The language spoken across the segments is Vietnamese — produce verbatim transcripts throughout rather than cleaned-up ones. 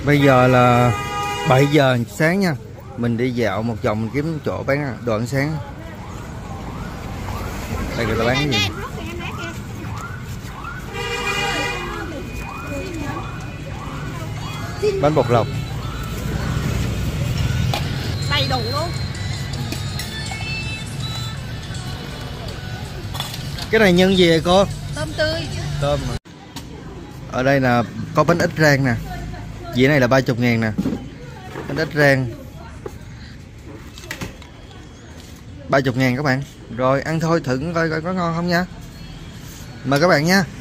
Bây giờ là bảy giờ sáng nha. Mình đi dạo một vòng mình kiếm chỗ bán đồ ăn sáng. Đây người ta bán cái gì? Bánh bột lọc. Đầy đủ luôn. Cái này nhân gì vậy cô? Tôm tươi. Tôm mà. Ở đây là có bánh ít rang nè. Dĩa này là ba mươi ngàn nè. Bánh ít rang ba mươi ngàn các bạn. Rồi ăn thôi, thử coi coi có ngon không nha. Mời các bạn nha.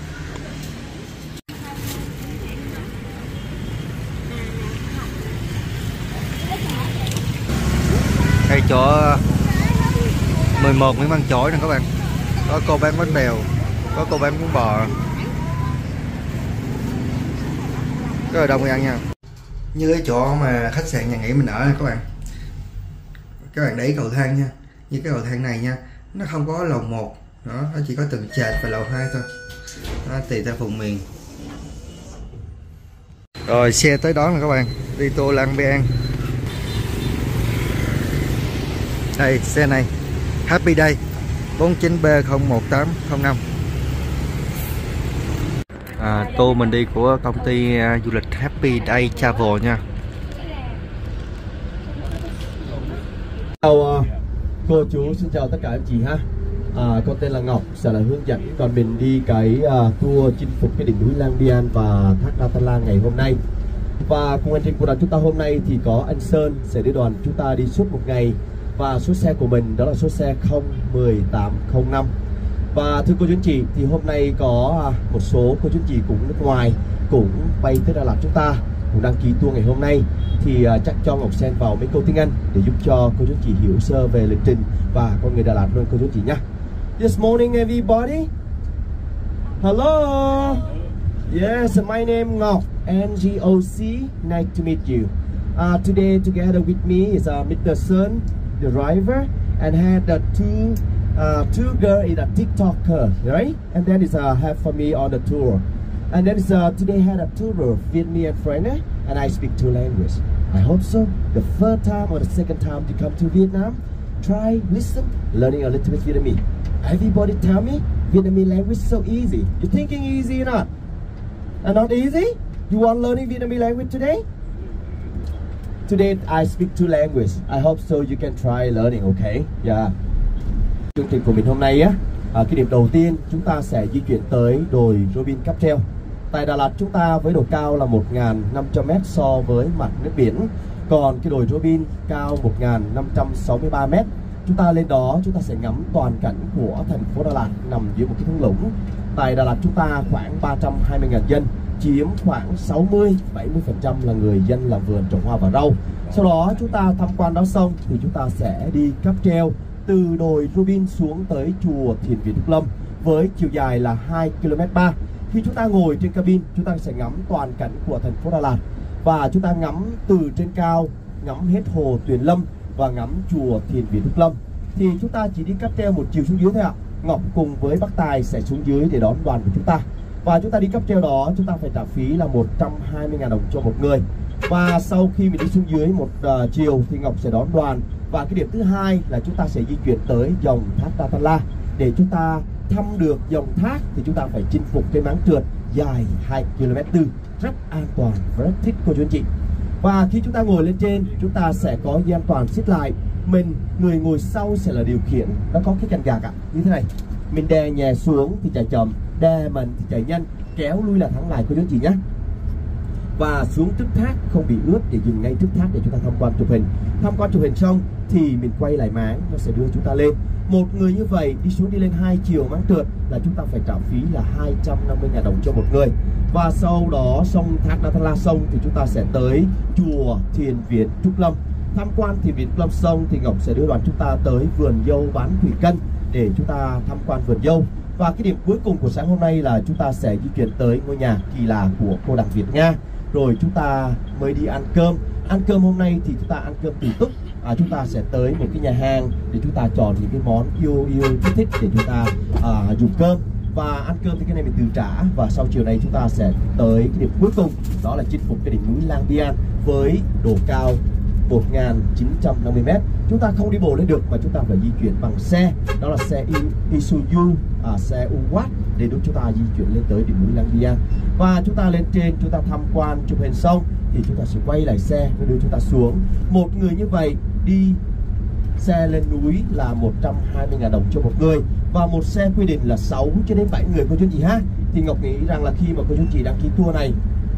Đây chỗ mười một Nguyễn Văn Chỗi nè các bạn. Có cô bán bánh bèo, có cô bán bún bò. Rất là đông người ăn nha. Như cái chỗ mà khách sạn nhà nghỉ mình ở này các bạn. Các bạn để ý cầu thang nha. Như cái cầu thang này nha, nó không có lầu một, đó, nó chỉ có tầng trệt và lầu hai thôi. Đó, tùy theo vùng miền. Rồi xe tới đón nè các bạn, đi Tô Lang Biang. Đây xe này Happy Day bốn chín B không một tám không năm. À, tour mình đi của công ty uh, du lịch Happy Day Travel nha. Chào uh, cô chú, xin chào tất cả anh chị ha. À, con tên là Ngọc, sẽ là hướng dẫn còn mình đi cái uh, tour chinh phục cái đỉnh núi Lang Biang và thác Datala ngày hôm nay. Và cùng hành trình của đoàn chúng ta hôm nay thì có anh Sơn sẽ đưa đoàn chúng ta đi suốt một ngày. Và số xe của mình đó là số xe không một tám không năm. Và thưa cô chú anh chị, thì hôm nay có một số cô chú anh chị cũng nước ngoài cũng bay tới Đà Lạt chúng ta cũng đăng ký tour ngày hôm nay. Thì uh, chắc cho Ngọc xen vào mấy câu tiếng Anh để giúp cho cô chú anh chị hiểu sơ về lịch trình và con người Đà Lạt luôn cô chú anh chị nhé. Good morning everybody. Hello. Yes, my name Ngọc, N G O C. Nice to meet you. Uh, today together with me is uh, Mister Sun, the driver, and had uh, two uh, two girl is a TikToker, right? And then is uh, have for me on the tour. And then is uh, today had a tour with me and friend, eh? And I speak two languages. I hope so. The first time or the second time to come to Vietnam, try listen, learning a little bit Vietnamese. Everybody tell me Vietnamese language so easy. You thinking easy or not? And not easy? You want learning Vietnamese language today? Today I speak two languages. I hope so you can try learning, okay? Yeah. Chương trình của mình hôm nay á, à, cái điểm đầu tiên chúng ta sẽ di chuyển tới đồi Robin Cáp Treo. Tại Đà Lạt chúng ta với độ cao là một nghìn năm trăm mét so với mặt nước biển. Còn cái đồi Robin cao một nghìn năm trăm sáu mươi ba mét. Chúng ta lên đó chúng ta sẽ ngắm toàn cảnh của thành phố Đà Lạt nằm dưới một cái thung lũng. Tại Đà Lạt chúng ta khoảng ba trăm hai mươi nghìn dân, chiếm khoảng sáu mươi đến bảy mươi phần trăm là người dân làm vườn trồng hoa và rau. Sau đó chúng ta tham quan đó xong thì chúng ta sẽ đi cáp treo từ đồi Robin xuống tới chùa Thiền Viện Trúc Lâm với chiều dài là hai ki lô mét ba. Khi chúng ta ngồi trên cabin, chúng ta sẽ ngắm toàn cảnh của thành phố Đà Lạt và chúng ta ngắm từ trên cao, ngắm hết hồ Tuyền Lâm và ngắm chùa Thiền Viện Trúc Lâm. Thì chúng ta chỉ đi cáp treo một chiều xuống dưới thôi ạ. Ngọc cùng với bác Tài sẽ xuống dưới để đón đoàn của chúng ta. Và chúng ta đi cáp treo đó chúng ta phải trả phí là một trăm hai mươi nghìn đồng cho một người. Và sau khi mình đi xuống dưới một uh, chiều thì Ngọc sẽ đón đoàn. Và cái điểm thứ hai là chúng ta sẽ di chuyển tới dòng thác Datala. Để chúng ta thăm được dòng thác thì chúng ta phải chinh phục cái máng trượt dài hai ki lô mét tư, rất an toàn và rất thích cô chú anh chị. Và khi chúng ta ngồi lên trên chúng ta sẽ có dây an toàn xích lại. Mình, người ngồi sau sẽ là điều khiển. Nó có cái cành gạc ạ, như thế này. Mình đè nhẹ xuống thì chạy chậm, đè mạnh thì chạy nhanh, kéo lui là thắng lại cô chú anh chị nhé. Và xuống trước thác không bị ướt để dừng ngay trước thác để chúng ta tham quan chụp hình. Tham quan chụp hình xong thì mình quay lại máng, nó sẽ đưa chúng ta lên. Một người như vậy đi xuống đi lên hai chiều máng trượt là chúng ta phải trả phí là hai trăm năm mươi nghìn đồng cho một người. Và sau đó xong thác Datala xong thì chúng ta sẽ tới chùa Thiền Viện Trúc Lâm. Tham quan Thiền Viện Trúc Lâm xong thì Ngọc sẽ đưa đoàn chúng ta tới vườn dâu bán thủy cân để chúng ta tham quan vườn dâu. Và cái điểm cuối cùng của sáng hôm nay là chúng ta sẽ di chuyển tới ngôi nhà kỳ lạ của cô Đặng Việt Nga. Rồi chúng ta mới đi ăn cơm. Ăn cơm hôm nay thì chúng ta ăn cơm tự túc. À, chúng ta sẽ tới một cái nhà hàng để chúng ta chọn những cái món yêu yêu thích thích để chúng ta à, dùng cơm. Và ăn cơm thì cái này mình tự trả. Và sau chiều nay chúng ta sẽ tới cái điểm cuối cùng, đó là chinh phục cái đỉnh núi Lang Biang với độ cao một nghìn chín trăm năm mươi mét. Chúng ta không đi bộ lên được mà chúng ta phải di chuyển bằng xe, đó là xe Isuzu, à, xe Uwat để giúp chúng ta di chuyển lên tới đỉnh núi Lang Biang. Và chúng ta lên trên, chúng ta tham quan chụp hình xong thì chúng ta sẽ quay lại xe và đưa chúng ta xuống. Một người như vậy đi xe lên núi là một trăm hai mươi nghìn đồng cho một người, và một xe quy định là sáu cho đến bảy người cô chú chị ha. Thì Ngọc nghĩ rằng là khi mà cô chú chị đăng ký tour này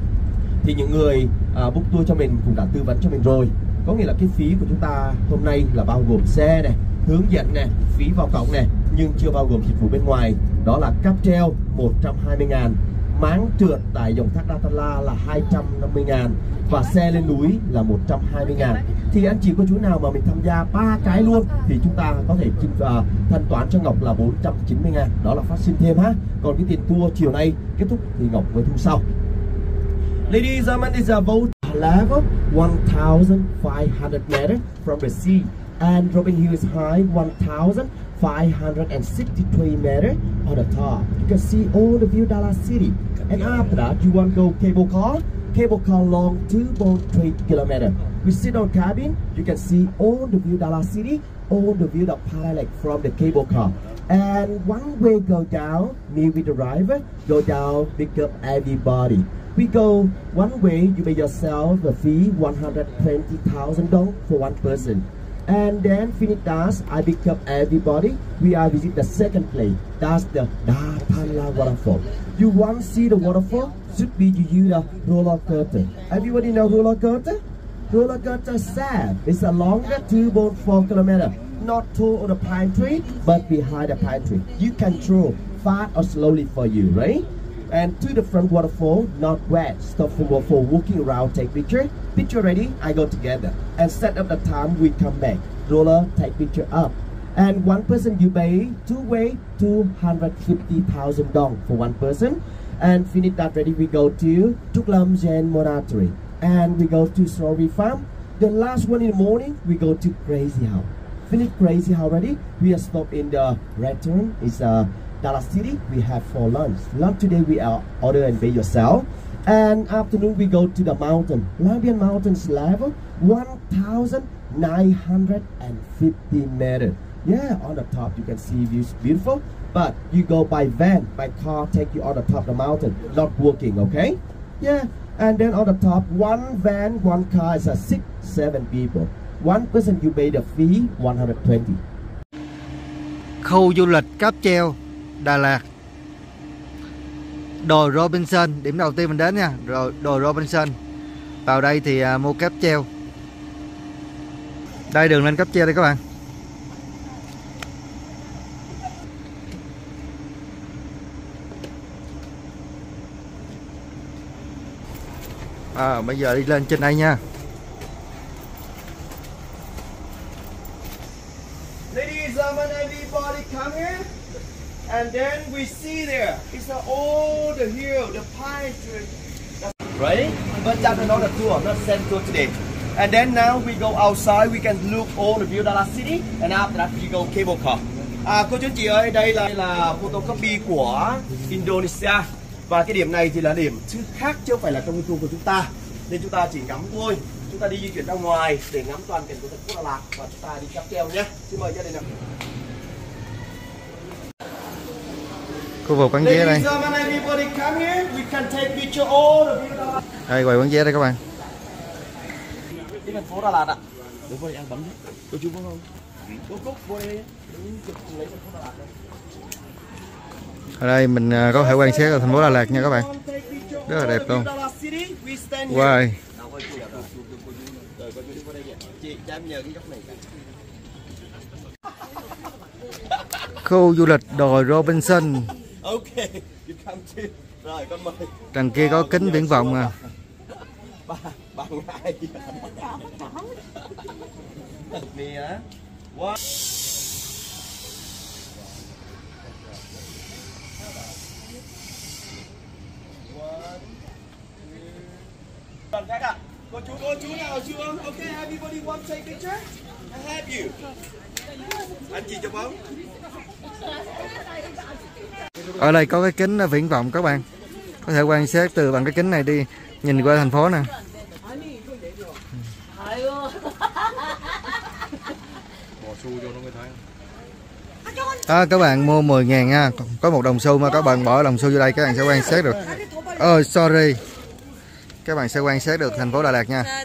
thì những người à, book tour cho mình cũng đã tư vấn cho mình rồi. Có nghĩa là cái phí của chúng ta hôm nay là bao gồm xe này, hướng dẫn này, phí vào cổng này, nhưng chưa bao gồm dịch vụ bên ngoài, đó là cáp treo một trăm hai mươi ngàn, máng trượt tại dòng thác Datanla là hai trăm năm mươi ngàn và xe lên núi là một trăm hai mươi ngàn. Thì anh chị cô chú nào mà mình tham gia ba cái luôn thì chúng ta có thể uh, thanh toán cho Ngọc là bốn trăm chín mươi ngàn, đó là phát sinh thêm ha. Còn cái tiền tour chiều nay kết thúc thì Ngọc mới thu sau. Ladies and gentlemen, this is a boat level one thousand five hundred meters from the sea, and Robin Hill is high one thousand five hundred sixty-three meters on the top. You can see all the view Dallas City. And after that, you want to go cable car. Cable car long two point three kilometers. We sit on cabin. You can see all the view Dallas City, all the view of Paradise Lake from the cable car. And one way go down, me with the driver, go down, pick up everybody. We go one way, you pay yourself the fee one hundred twenty thousand dollars for one person. And then finish that, I pick up everybody. We are visit the second place. That's the Datanla waterfall. You want to see the waterfall? Should be you use the roller coaster. Everybody know roller coaster? Roller coaster sad. It's a longer two point four kilometers. Not tall on the pine tree, but behind the pine tree. You control fast or slowly for you, right? And to the front waterfall, not wet. Stop for waterfall, walking around, take picture. Picture ready, I go together. And set up the time, we come back. Roller, take picture up. And one person you pay two way, two hundred fifty thousand dollars for one person. And finish that ready, we go to Tuklam Jain Monastery. And we go to Strawberry Farm. The last one in the morning, we go to Crazy House. Finish Crazy House ready, we are stopped in the restaurant. It's a uh, Dallas City. We have for lunch. Lunch today we are order and pay yourself. And afternoon we go to the mountain. Lang Biang Mountains level one thousand nine hundred fifty meters. Yeah, on the top you can see views beautiful. But you go by van, by car, take you on the top of the mountain, not walking. Okay? Yeah. And then on the top, one van, one car is a six, seven people. One person you pay the fee one hundred twenty. Khu du lịch cáp treo Đà Lạt, đồi Robinson, điểm đầu tiên mình đến nha, rồi đồi Robinson. Vào đây thì à, mua cáp treo. Đây đường lên cáp treo đây các bạn. À, bây giờ đi lên trên đây nha. Ladies and gentlemen, everybody come here. And then we see there, it's a, all the hill, the pine tree. Ready? But that's another tour, not same tour today. And then now we go outside, we can look all the view Dallas City. And after that we go cable car. À, cô chú chị ơi, đây là, là photocopy của Indonesia. Và cái điểm này thì là điểm khác chứ không phải là trong cái tour của chúng ta. Nên chúng ta chỉ ngắm thôi. Chúng ta đi di chuyển ra ngoài để ngắm toàn cảnh của thành phố Đà Lạt. Và chúng ta đi cáp treo nhé. Xin mời gia đình nào. Khu vực bán vé đây. Đây quầy bán vé đây các bạn. Đi thành phố Đà Lạt ạ. Đúng rồi, ăn bấm. Cô chú có không? Cô Cúc vô đây. Lấy thành phố Đà Lạt đây. Ở đây mình có thể quan sát ở thành phố Đà Lạt nha các bạn. Rất là đẹp luôn. Wow. Khu du lịch đồi Robinson. Đằng kia có kính viễn vọng à. Cô chú, cô chú nào chưa? Ok, everybody want to take picture? I have you. Anh chị chụp không? Ở đây có cái kính viễn vọng các bạn, có thể quan sát từ bằng cái kính này đi nhìn qua thành phố nè. À, các bạn mua mười ngàn nha, có một đồng xu mà các bạn bỏ đồng xu vô đây các bạn sẽ quan sát được. Ôi oh, sorry, các bạn sẽ quan sát được thành phố Đà Lạt nha.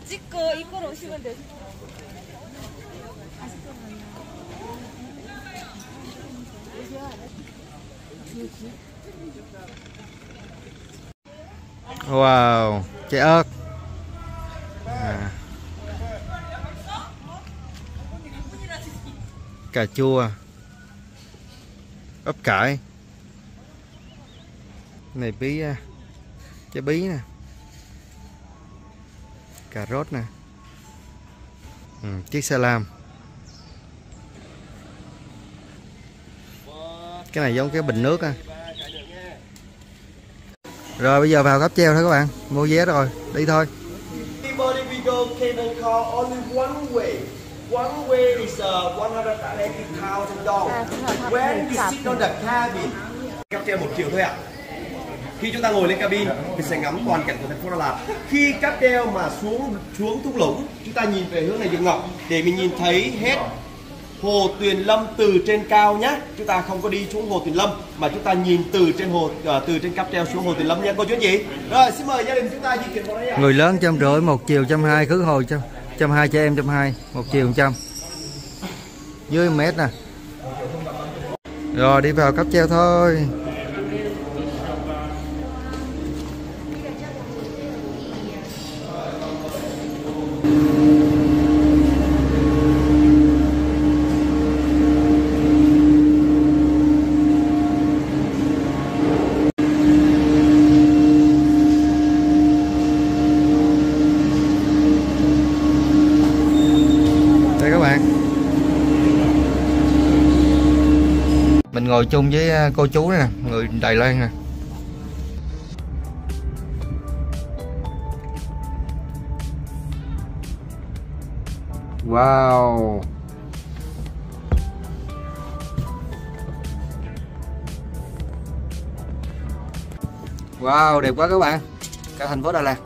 Wow, trái ớt à. Cà chua, ớt cải, này bí, trái bí nè, cà rốt nè, ừ, chiếc xe lam. Cái này giống cái bình nước á. Rồi bây giờ vào cáp treo thôi các bạn, mua vé rồi, đi thôi. One way is uh, one hundred eighty thousand dollars. When you sit on the cabin, cáp treo một triệu thôi ạ. Khi chúng ta ngồi lên cabin, mình sẽ ngắm toàn cảnh của thành phố Đà Lạt. Khi cáp treo mà xuống xuống thung lũng, chúng ta nhìn về hướng này đường Ngọc để mình nhìn thấy hết Hồ Tuyền Lâm từ trên cao nhé. Chúng ta không có đi xuống Hồ Tuyền Lâm mà chúng ta nhìn từ trên hồ uh, từ trên cáp treo xuống Hồ Tuyền Lâm nha cô chú anh chị. Rồi xin mời gia đình chúng ta di chuyển vào đây ạ. Người lớn trăm rưỡi, một chiều trăm hai, khứ hồi trăm, trăm hai, trẻ em trăm hai, một chiều trăm, dưới mét nè. Rồi đi vào cáp treo thôi. Mình ngồi chung với cô chú nè, người Đài Loan nè. Wow. Wow, đẹp quá các bạn. Cả thành phố Đà Lạt.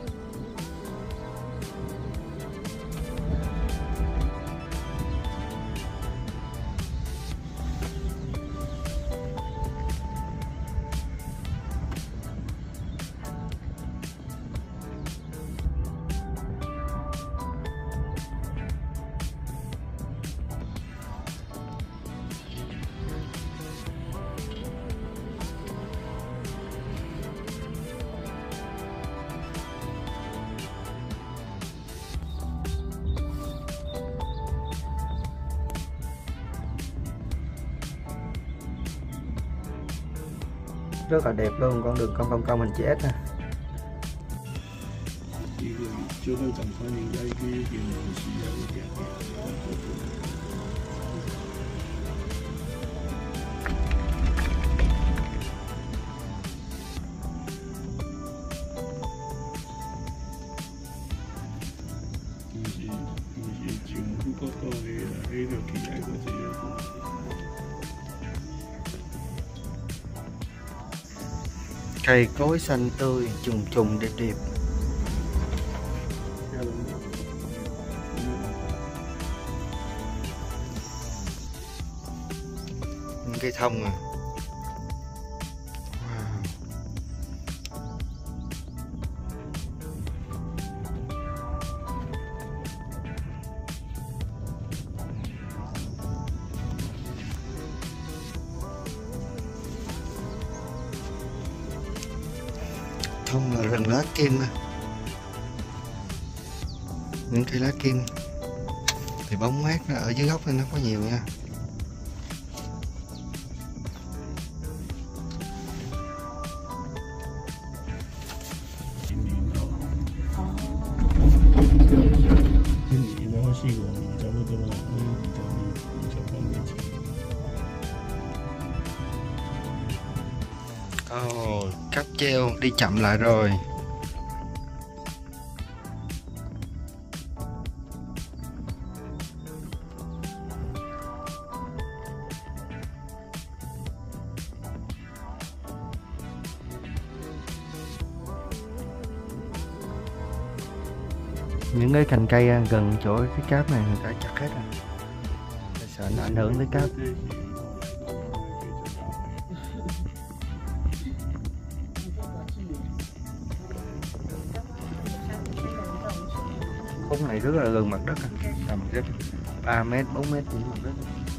Rất là đẹp luôn, con đường cong cong cong hình chữ S nè. Cây cối xanh tươi, trùng trùng đẹp đẹp. Cây thông à. Wow. Thông là rừng lá kim, những cây lá kim thì bóng mát nó ở dưới gốc nên nó có nhiều nha. Ồ, oh, cáp treo đi chậm lại rồi. những cái cành cây gần chỗ cái cáp này người ta chặt hết rồi, sợ nó ảnh hưởng tới cáp. Khúc này rất là gần mặt đất, tầm rất ba mét bốn mét trên mặt đất.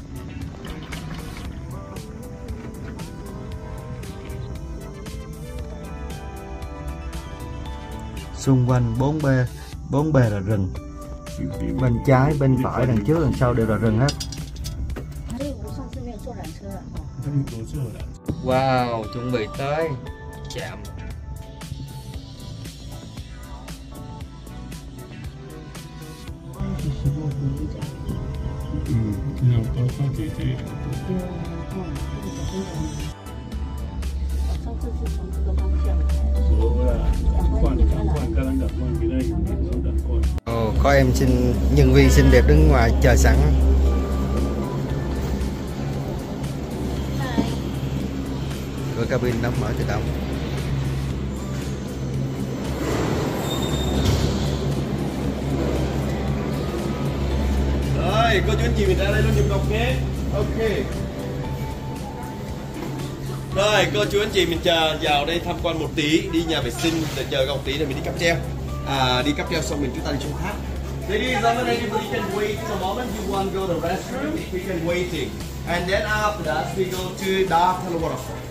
Xung quanh bốn bề bốn bề là rừng, bên trái bên phải đằng trước đằng sau đều là rừng hết. Wow, chuẩn bị tới chạm. Ồ, có em xin nhân viên xinh đẹp đứng ngoài chờ sẵn. Cửa cabin đóng mở tự động. Rồi, cô chú anh chị mình ra đây luôn giùm Ngọc nhé. Ok. Rồi, cô chú anh chị mình chờ vào đây tham quan một tí, đi nhà vệ sinh để chờ Ngọc tí để mình đi cáp treo. À, đi cáp treo xong mình chúng ta đi chung tháp. Ladies and gentlemen, everybody can wait the moment you want to go to the restroom, we can waiting. And then after that, we go to Dark Tunnel Waterfall.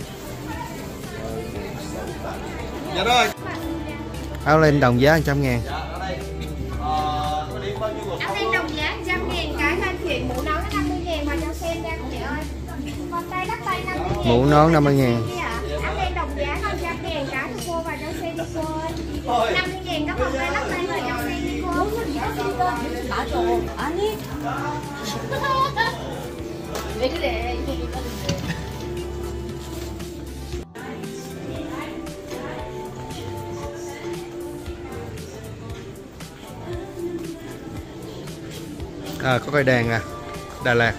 Dạ rồi. Áo len đồng giá một trăm ngàn. Dạ, ở đây. Ờ, có đi bao nhiêu một áo len đồng giá một trăm ngàn, cái anh chị mũ nón nó năm mươi ngàn và cho xem nha chị ơi. Còn tay đắp tay năm mươi ngàn. Mũ nón năm mươi ngàn. Áo len đồng giá năm trăm ngàn, cái cho cô và cho xem đi cô ơi. năm mươi ngàn các vòng tay đắp tay và cho xem đi cô. 맞아. 아니. 왜 그래? 이거 이거. À, có cây đèn à, Đà Lạt.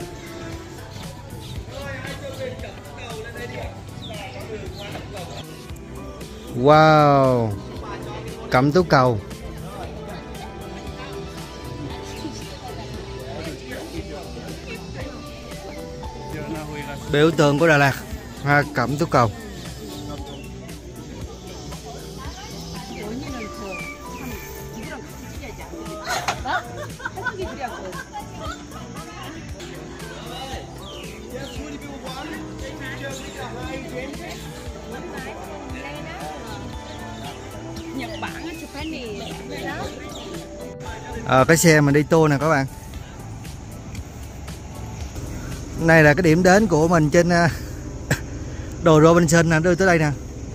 Wow, Cẩm Tú Cầu. Biểu tượng của Đà Lạt, hoa Cẩm Tú Cầu. À, cái xe mình đi tour nè các bạn. Này là cái điểm đến của mình trên uh, đồi Robinson nè, đưa tới đây nè.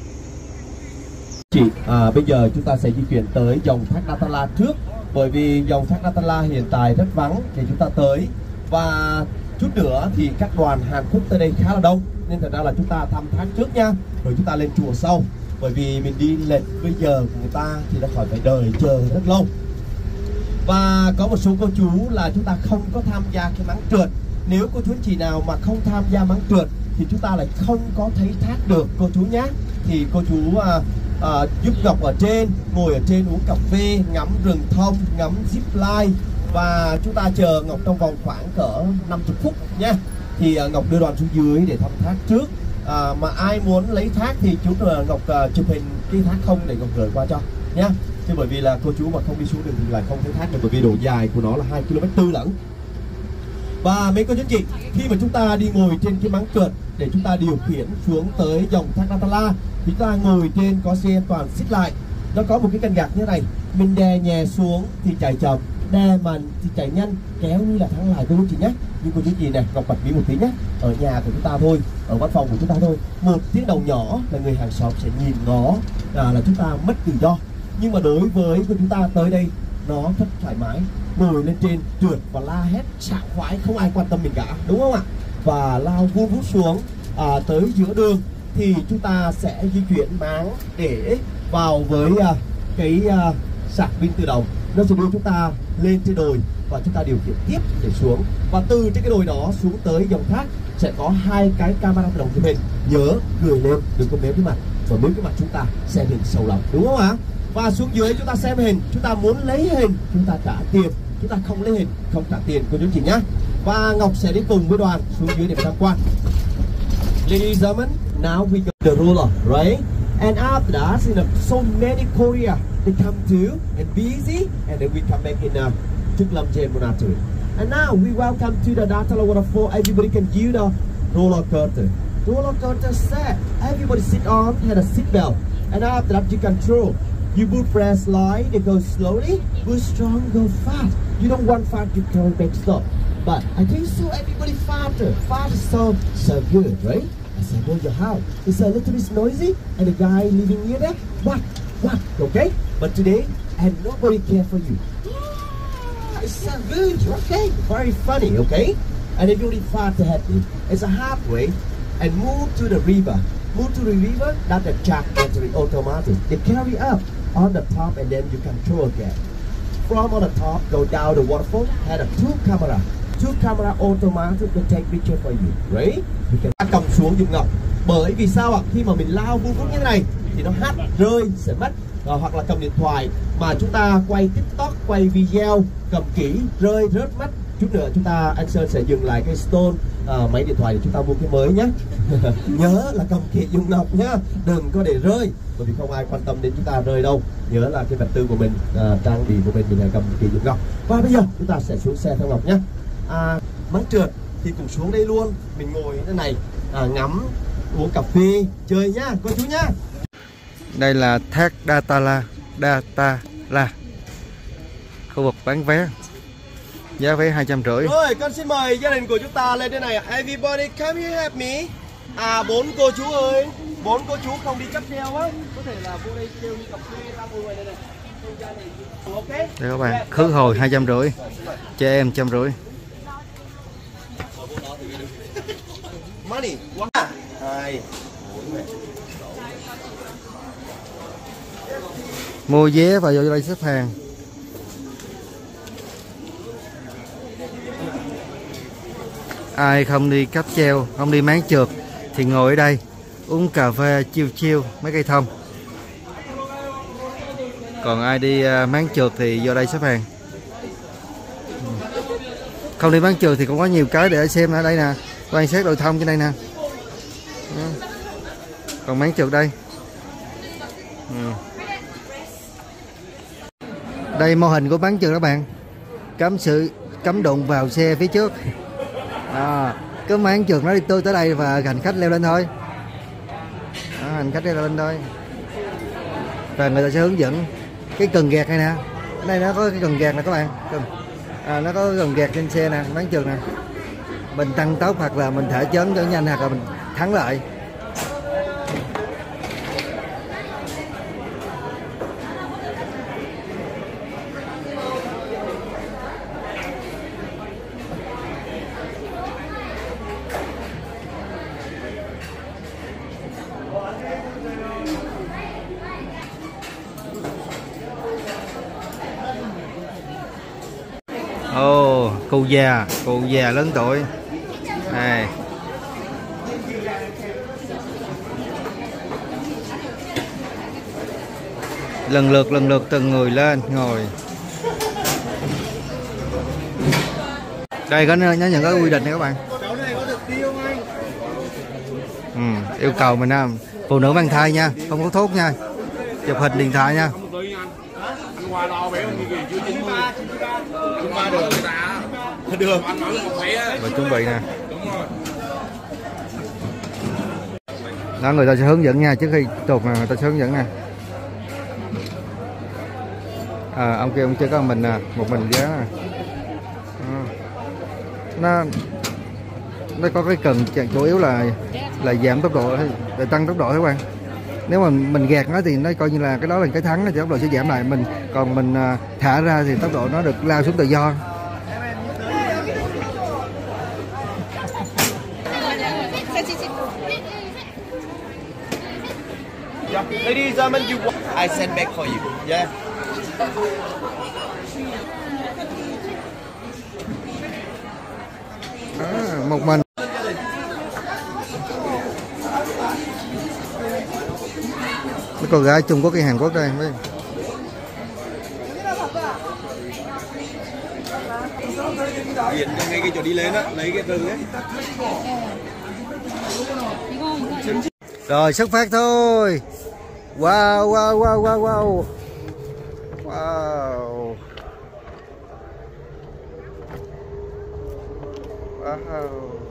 Chị, à, bây giờ chúng ta sẽ di chuyển tới dòng thác Natala trước, bởi vì dòng thác Natala hiện tại rất vắng để chúng ta tới, và chút nữa thì các đoàn Hàn Quốc tới đây khá là đông, nên thật ra là chúng ta thăm thác trước nha, rồi chúng ta lên chùa sau, bởi vì mình đi lệch bây giờ của người ta thì nó khỏi phải đợi chờ rất lâu. Và có một số cô chú là chúng ta không có tham gia cái máng trượt. Nếu cô chú anh chị nào mà không tham gia máng trượt thì chúng ta lại không có thấy thác được cô chú nhé. Thì cô chú à, à, giúp Ngọc ở trên, ngồi ở trên uống cà phê, ngắm rừng thông, ngắm zip line, và chúng ta chờ Ngọc trong vòng khoảng cỡ năm mươi phút nhé. Thì à, Ngọc đưa đoàn xuống dưới để thăm thác trước. À, mà ai muốn lấy thác thì chú là Ngọc à, chụp hình cái thác không để Ngọc gửi qua cho nhé. Chứ bởi vì là cô chú mà không đi xuống được thì lại không thấy thác được, bởi vì độ dài của nó là hai ki lô mét tư lận. Và mấy cô chú chị, khi mà chúng ta đi ngồi trên cái máng trượt để chúng ta điều khiển xuống tới dòng thác Natala thì chúng ta ngồi trên có xe an toàn xích lại, nó có một cái cân gạt như thế này, mình đè nhẹ xuống thì chạy chậm, đè mạnh thì chạy nhanh, kéo như là thắng lại cô chú chị nhé. Nhưng cô chú chị này, Ngọc bật mí một tí nhé, ở nhà của chúng ta thôi, ở văn phòng của chúng ta thôi, một tiếng đồng nhỏ là người hàng xóm sẽ nhìn ngó là, là chúng ta mất tự do. Nhưng mà đối với của chúng ta tới đây nó rất thoải mái, ngồi lên trên trượt và la hét sảng khoái, không ai quan tâm mình cả, đúng không ạ? Và lao vun vút xuống à, tới giữa đường thì chúng ta sẽ di chuyển máng để vào với à, cái à, sạc pin tự động, nó sẽ đưa chúng ta lên trên đồi và chúng ta điều khiển tiếp để xuống. Và từ trên cái đồi đó xuống tới dòng thác sẽ có hai cái camera tự động chụp hình, nhớ gửi lên đừng có méo cái mặt, và méo cái mặt chúng ta sẽ bị sầu lòng, đúng không ạ? Và xuống dưới chúng ta xem hình, chúng ta muốn lấy hình chúng ta trả tiền, chúng ta không lấy hình không trả tiền cô chú chị nhé. Và Ngọc sẽ đi cùng với đoàn xuống dưới để tham quan. Ladies and gentlemen, now we got the ruler, right? And after that, you know, so many Korea they come to and busy, and then we come back in uh, Trúc Lâm Jain Monastery. And now we welcome to the Dattala waterfall. Everybody can use the roller coaster. Roller coaster set. Everybody sit on, had a seat belt, and after that you control. You would press slide, they go slowly, go strong, go fast. You don't want fast, you can't make stop. But I think so everybody faster. Fast is so, so good, right? I said, well, your house. It's a little bit noisy, and the guy living near there, what, what, okay? But today, and nobody care for you. Yeah, it's so good, okay? Very funny, okay? And if you really fast ahead, it's a halfway, and move to the river. Move to the river, that's the jack battery automatic. They carry up on the top and then you control again. From on the top, go down the waterfall, had a two camera. Two camera automatic will take picture for you, right? You can cầm xuống dùng ngọc. Bởi vì sao ạ? Khi mà mình lao vuông vút như thế này thì nó hát rơi sẽ mất. À, hoặc là cầm điện thoại mà chúng ta quay TikTok, quay video, cầm kỹ rơi rớt mất. Chút nữa chúng ta anh Sơn sẽ dừng lại cái stone à, máy điện thoại để chúng ta mua cái mới nhé. Nhớ là cầm kỹ dùng ngọc nhá, đừng có để rơi, bởi vì không ai quan tâm đến chúng ta rơi đâu. Nhớ là cái vật tư của mình, à, trang bị của mình mình là cầm kỹ dùng ngọc. Và bây giờ chúng ta sẽ xuống xe theo Ngọc nhé. À, mắng trượt thì cùng xuống đây luôn, mình ngồi như thế này, à, ngắm, uống cà phê, chơi nhá, cô chú nhá. Đây là thác Dattala, Dattala, khu vực bán vé, giá vé hai trăm rưỡi. Rồi, con xin mời gia đình của chúng ta lên đây này. Everybody come here help me. À, bốn cô chú ơi, bốn cô chú không đi cáp treo á, có thể là vô đây kêu đi cà phê ra ngồi ngoài đây này. Okay. Đây các bạn, khứ hồi hai trăm rưỡi, trẻ em trăm rưỡi. Money, one, hai, mua vé và vô đây xếp hàng. Ai không đi cáp treo, không đi máng trượt thì ngồi ở đây uống cà phê chiêu chiêu mấy cây thông. Còn ai đi máng trượt thì vô đây xếp hàng. Không đi máng trượt thì cũng có nhiều cái để xem ở đây nè, quan sát đồi thông trên đây nè. Còn máng trượt đây. Đây mô hình của máng trượt các bạn. Cấm sự cấm đụng vào xe phía trước. À, cái máng trượt nó đi tôi tới đây và hành khách leo lên thôi. À, hành khách leo lên thôi. Và người ta sẽ hướng dẫn cái cần gạt này nè. Ở đây nó có cái cần gạt nè các bạn. À, nó có cần gạt trên xe nè, máng trượt nè. Mình tăng tốc hoặc là mình thả chớn cho nhanh hoặc là mình thắng lại. Ồ, oh, cụ già, cụ già lớn tuổi. Này. Lần lượt lần lượt từng người lên ngồi. Đây có nhớ nhận có quy định này các bạn. Ừ, yêu cầu mình nha, phụ nữ mang thai nha, không có thuốc nha, chụp hình điện thoại nha. Được. Và chuẩn bị nè. Đó, người ta sẽ hướng dẫn nha, trước khi tuột nè, người ta sẽ hướng dẫn nè. À, ông kia ông chưa có mình nè, một mình giá nè. À, nó nó có cái cần chủ yếu là là giảm tốc độ để tăng tốc độ các bạn. Nếu mà mình gạt nó thì nó coi như là cái đó là cái thắng, thì tốc độ sẽ giảm lại. Mình còn mình thả ra thì tốc độ nó được lao xuống tự do. Ladies and gentlemen, you I send back for you. Yeah. À, một mình. Mấy cô gái Trung Quốc hay Hàn Quốc đây. Điện ngay cái chỗ đi lên á, lấy cái rừng ấy. Rồi xuất phát thôi. Wow wow wow wow wow. Wow. Wow.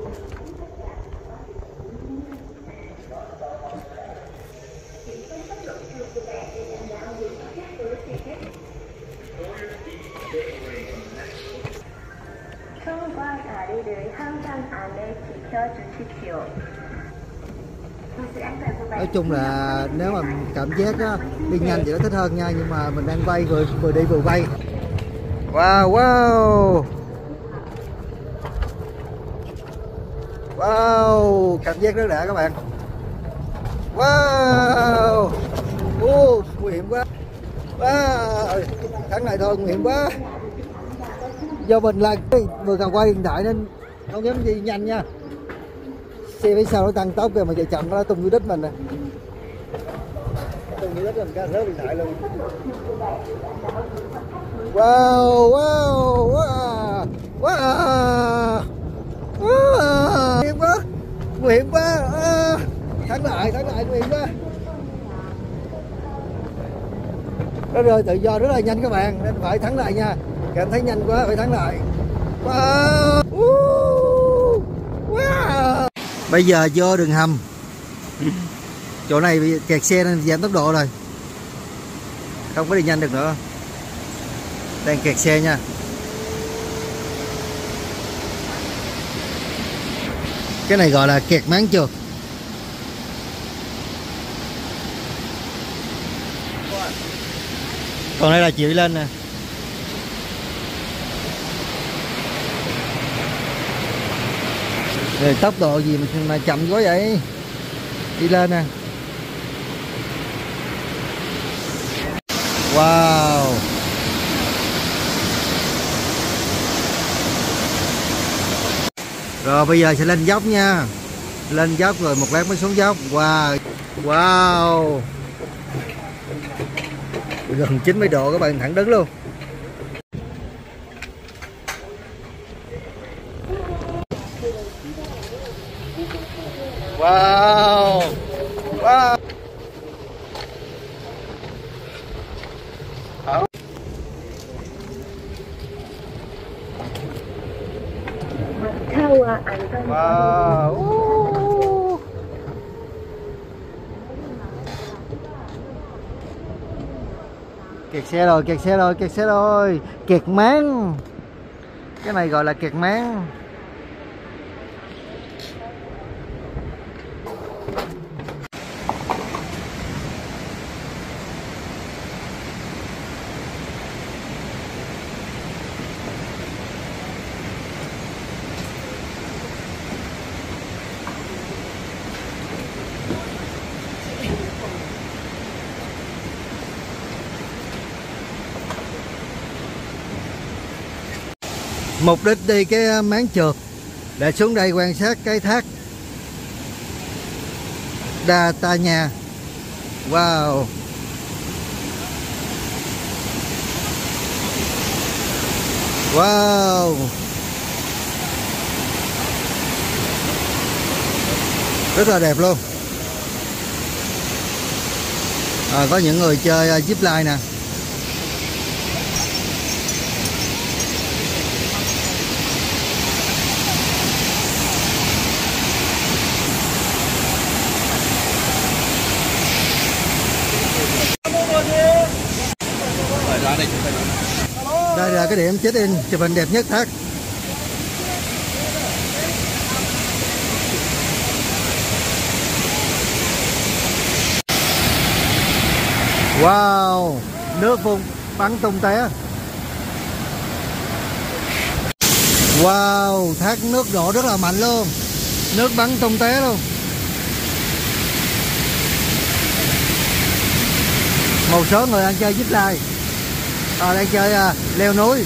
손과 다리를 항상 안에 지켜주십시오. Nói chung là nếu mà cảm giác á, đi nhanh thì nó thích hơn nha, nhưng mà mình đang quay vừa vừa đi vừa quay. Wow wow. Wow, cảm giác rất đã các bạn. Wow. Ô, nguy hiểm quá. Wow. Thằng này thôi nguy hiểm quá. Do mình là vừa cầm quay điện thoại nên không dám đi nhanh nha. Xe phía sau nó tăng tốc kìa mà chạy chậm nó tung vô đít mình nè. Tung vô đít mình cái rớt điện thoại luôn. Wow, wow, wow, wow, wow. Nguy hiểm quá, nguy hiểm quá. À, thắng lại, thắng lại, nguy hiểm quá. Nó rơi tự do rất là nhanh các bạn, nên phải thắng lại nha. Cảm thấy nhanh quá phải thắng lại. Wow. Wow. Bây giờ vô đường hầm. Chỗ này bị kẹt xe nên giảm tốc độ rồi. Không có đi nhanh được nữa. Đang kẹt xe nha. Cái này gọi là kẹt máng trượt. Còn đây là chị đi lên nè. Rồi tốc độ gì mà chậm quá vậy? Đi lên nè. Wow. Rồi bây giờ sẽ lên dốc nha. Lên dốc rồi một lát mới xuống dốc. Wow. Wow. Gần chín mươi độ các bạn, thẳng đứng luôn. Wow. Wow. Wow. Kẹt xe rồi, kẹt xe rồi, kẹt xe rồi. Kẹt máng. Cái này gọi là kẹt máng. Mục đích đi cái máng trượt để xuống đây quan sát cái thác Đa Ta Nha. Wow. Wow. Rất là đẹp luôn. À, có những người chơi zip line nè. Đây là cái điểm check-in chụp hình đẹp nhất thác. Wow, nước phun bắn tung té. Wow, thác nước đổ rất là mạnh luôn. Nước bắn tung té luôn. Một số người đang chơi zip line. À, đang chơi à, leo núi.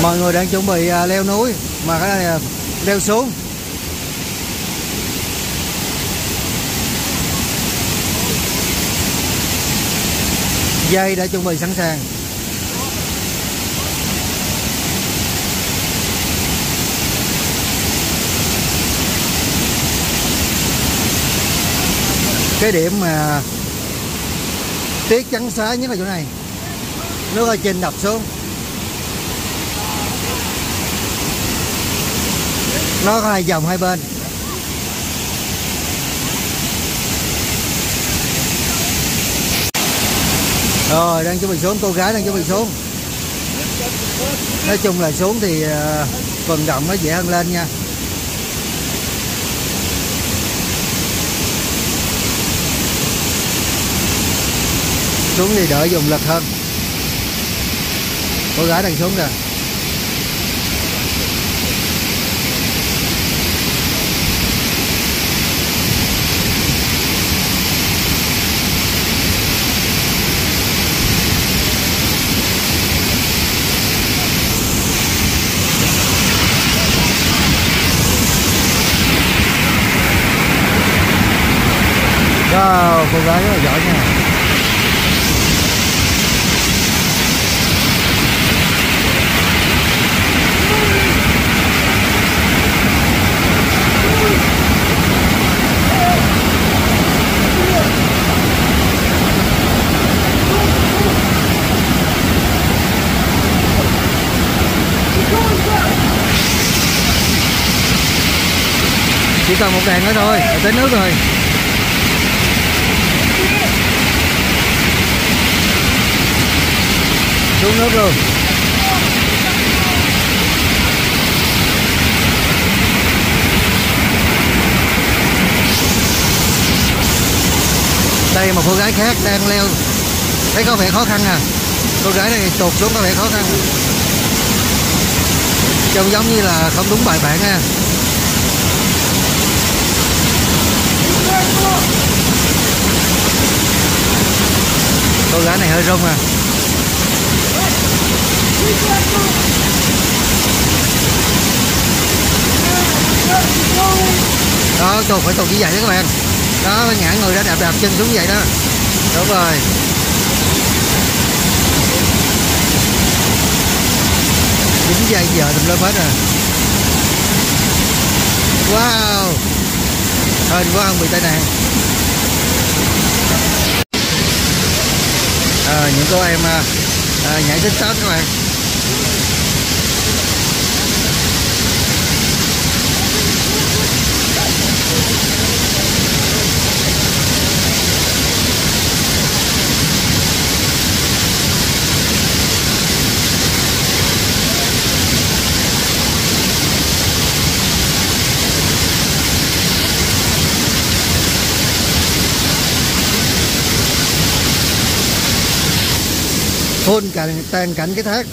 Mọi người đang chuẩn bị leo núi mà cái này là leo xuống. Dây đã chuẩn bị sẵn sàng. Cái điểm mà tuyết trắng xóa nhất là chỗ này, nước ở trên đập xuống, nó có hai dòng hai bên. Rồi đang chuẩn bị xuống, cô gái đang chuẩn bị xuống. Nói chung là xuống thì vận động nó dễ hơn lên nha. Xuống thì đỡ dùng lực hơn. Cô gái đang xuống kìa. Wow, cô gái rất là giỏi nha. Chỉ còn một đèn nữa thôi, là tới nước rồi. Xuống nước luôn. Đây một cô gái khác đang leo, thấy có vẻ khó khăn à. Cô gái này tụt xuống có vẻ khó khăn, trông giống như là không đúng bài bản ha. Cô gái này hơi rung à. Đó, tụt phải tụt như vậy đó các bạn. Đó, phải ngã người ra, đạp đạp chân xuống vậy đó. Đúng rồi. Dính dây giờ tùm lum hết rồi. Wow. Hên quá không bị tai nạn. À, những cô em à, nhảy TikTok các bạn. Phun cạnh tan cảnh cái thác.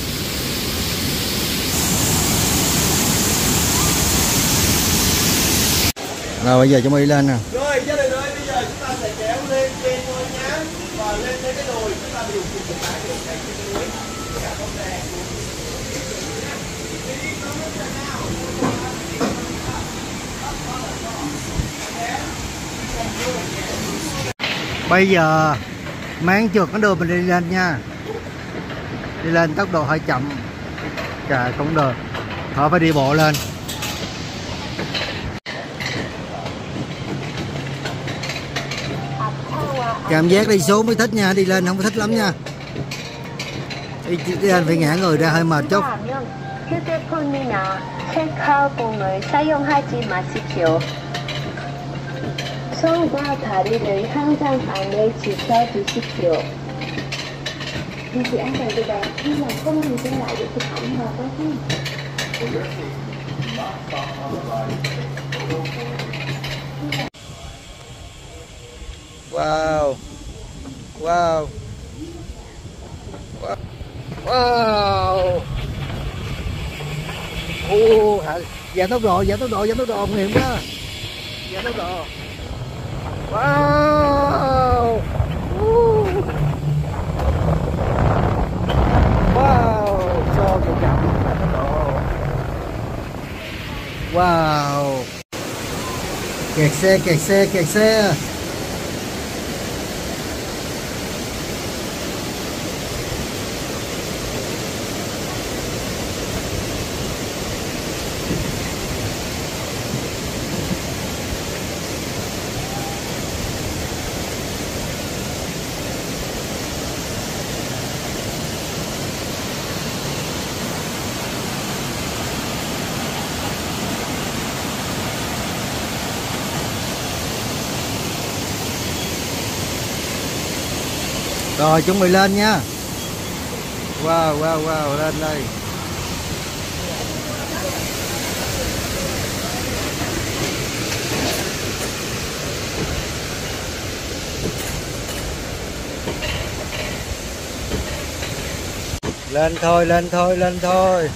Rồi bây giờ chúng mình đi lên nè. Rồi gia đình ơi, bây giờ chúng ta sẽ kéo lên trên thôi nhá. Và lên tới cái đồi chúng ta điều khiển cái cái đường trên cái núi. Cả con đè. Bây giờ máng trượt nó đưa mình đi lên nha. Đi lên tốc độ hơi chậm. Trời cũng được. Họ phải đi bộ lên. Cảm giác đi xuống mới thích nha, đi lên không có thích lắm nha. Đi, đi lên phải ngã người ra hơi mệt chút. 체크아웃봉을 사용하지 마십시오. 손과 다리를 항상 안에 지켜주십시오. Duy trì an toàn cho bạn, nhưng mà không thì sẽ lại được thực phẩm hợp đó chứ. Wow. Wow. Wow. Wow. Ô, giảm tốc độ, giảm tốc độ, giảm tốc độ, nguy hiểm quá. Giảm tốc độ. Wow. Wow, so kìa chậm. xe, kẹt xe, kẹt xe. Rồi chuẩn bị lên nha. Wow wow wow, lên đây. Lên thôi, lên thôi, lên thôi.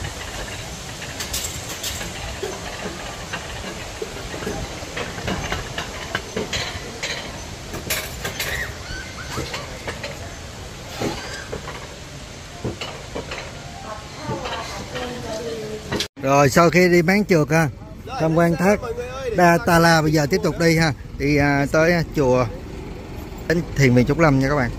Rồi sau khi đi bán trượt ha, tham quan thác Đa Ta La, bây giờ tiếp tục đi ha, đi à, tới chùa đến Thiền Viện Trúc Lâm nha các bạn.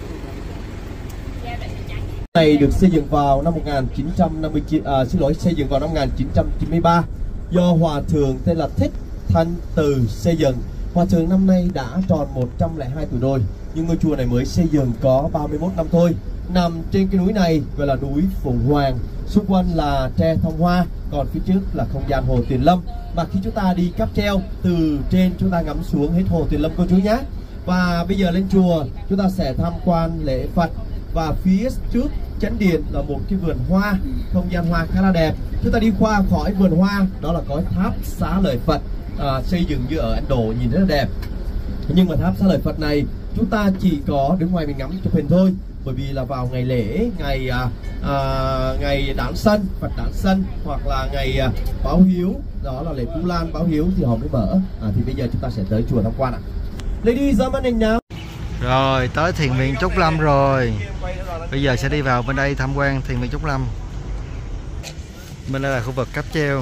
Này được xây dựng vào năm một nghìn chín trăm năm mươi chín, à, xin lỗi, xây dựng vào năm một nghìn chín trăm chín mươi ba do hòa thượng tên là Thích Thanh Từ xây dựng. Hòa thượng năm nay đã tròn một trăm lẻ hai tuổi rồi, nhưng ngôi chùa này mới xây dựng có ba mươi mốt năm thôi. Nằm trên cái núi này gọi là núi Phụng Hoàng, xung quanh là tre thông hoa, còn phía trước là không gian hồ Tuyền Lâm. Và khi chúng ta đi cáp treo từ trên chúng ta ngắm xuống hết hồ Tuyền Lâm cô chú nhé. Và bây giờ lên chùa chúng ta sẽ tham quan lễ Phật, và phía trước chánh điện là một cái vườn hoa, không gian hoa khá là đẹp. Chúng ta đi qua khỏi vườn hoa đó là có tháp Xá Lợi Phật, à, xây dựng như ở Ấn Độ, nhìn rất là đẹp. Nhưng mà tháp Xá Lợi Phật này chúng ta chỉ có đứng ngoài mình ngắm chụp hình thôi, bởi vì là vào ngày lễ, ngày à, à, ngày Đản Sanh, Phật Đản Sanh, hoặc là ngày à, Báo Hiếu, đó là lễ Vu Lan Báo Hiếu thì họ mới mở. À, thì bây giờ chúng ta sẽ tới chùa tham quan ạ. Ladies and gentlemen now. Rồi tới Thiền Viện Trúc Lâm rồi. Bây giờ sẽ đi vào bên đây tham quan Thiền Viện Trúc Lâm. Bên đây là khu vực cáp treo.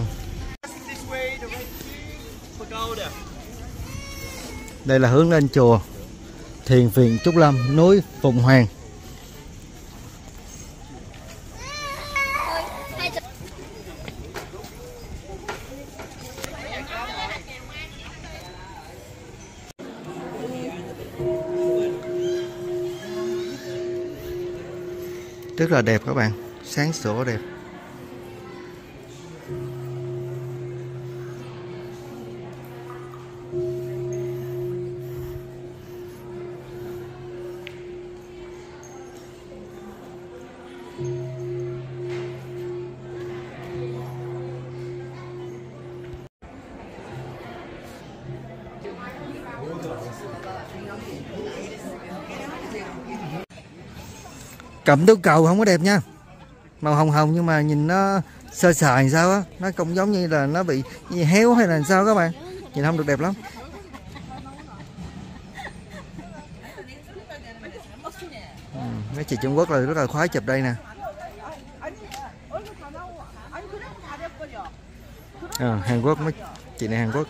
Đây là hướng lên chùa Thiền Viện Trúc Lâm, núi Phụng Hoàng. Rất là đẹp các bạn, sáng sủa đẹp. Cẩm tú cầu không có đẹp nha, màu hồng hồng nhưng mà nhìn nó sơ sài sao á, nó không giống như là nó bị như héo hay là sao các bạn, nhìn không được đẹp lắm. Ừ, mấy chị Trung Quốc là rất là khoái chụp đây nè. À, Hàn Quốc, mấy chị này Hàn Quốc.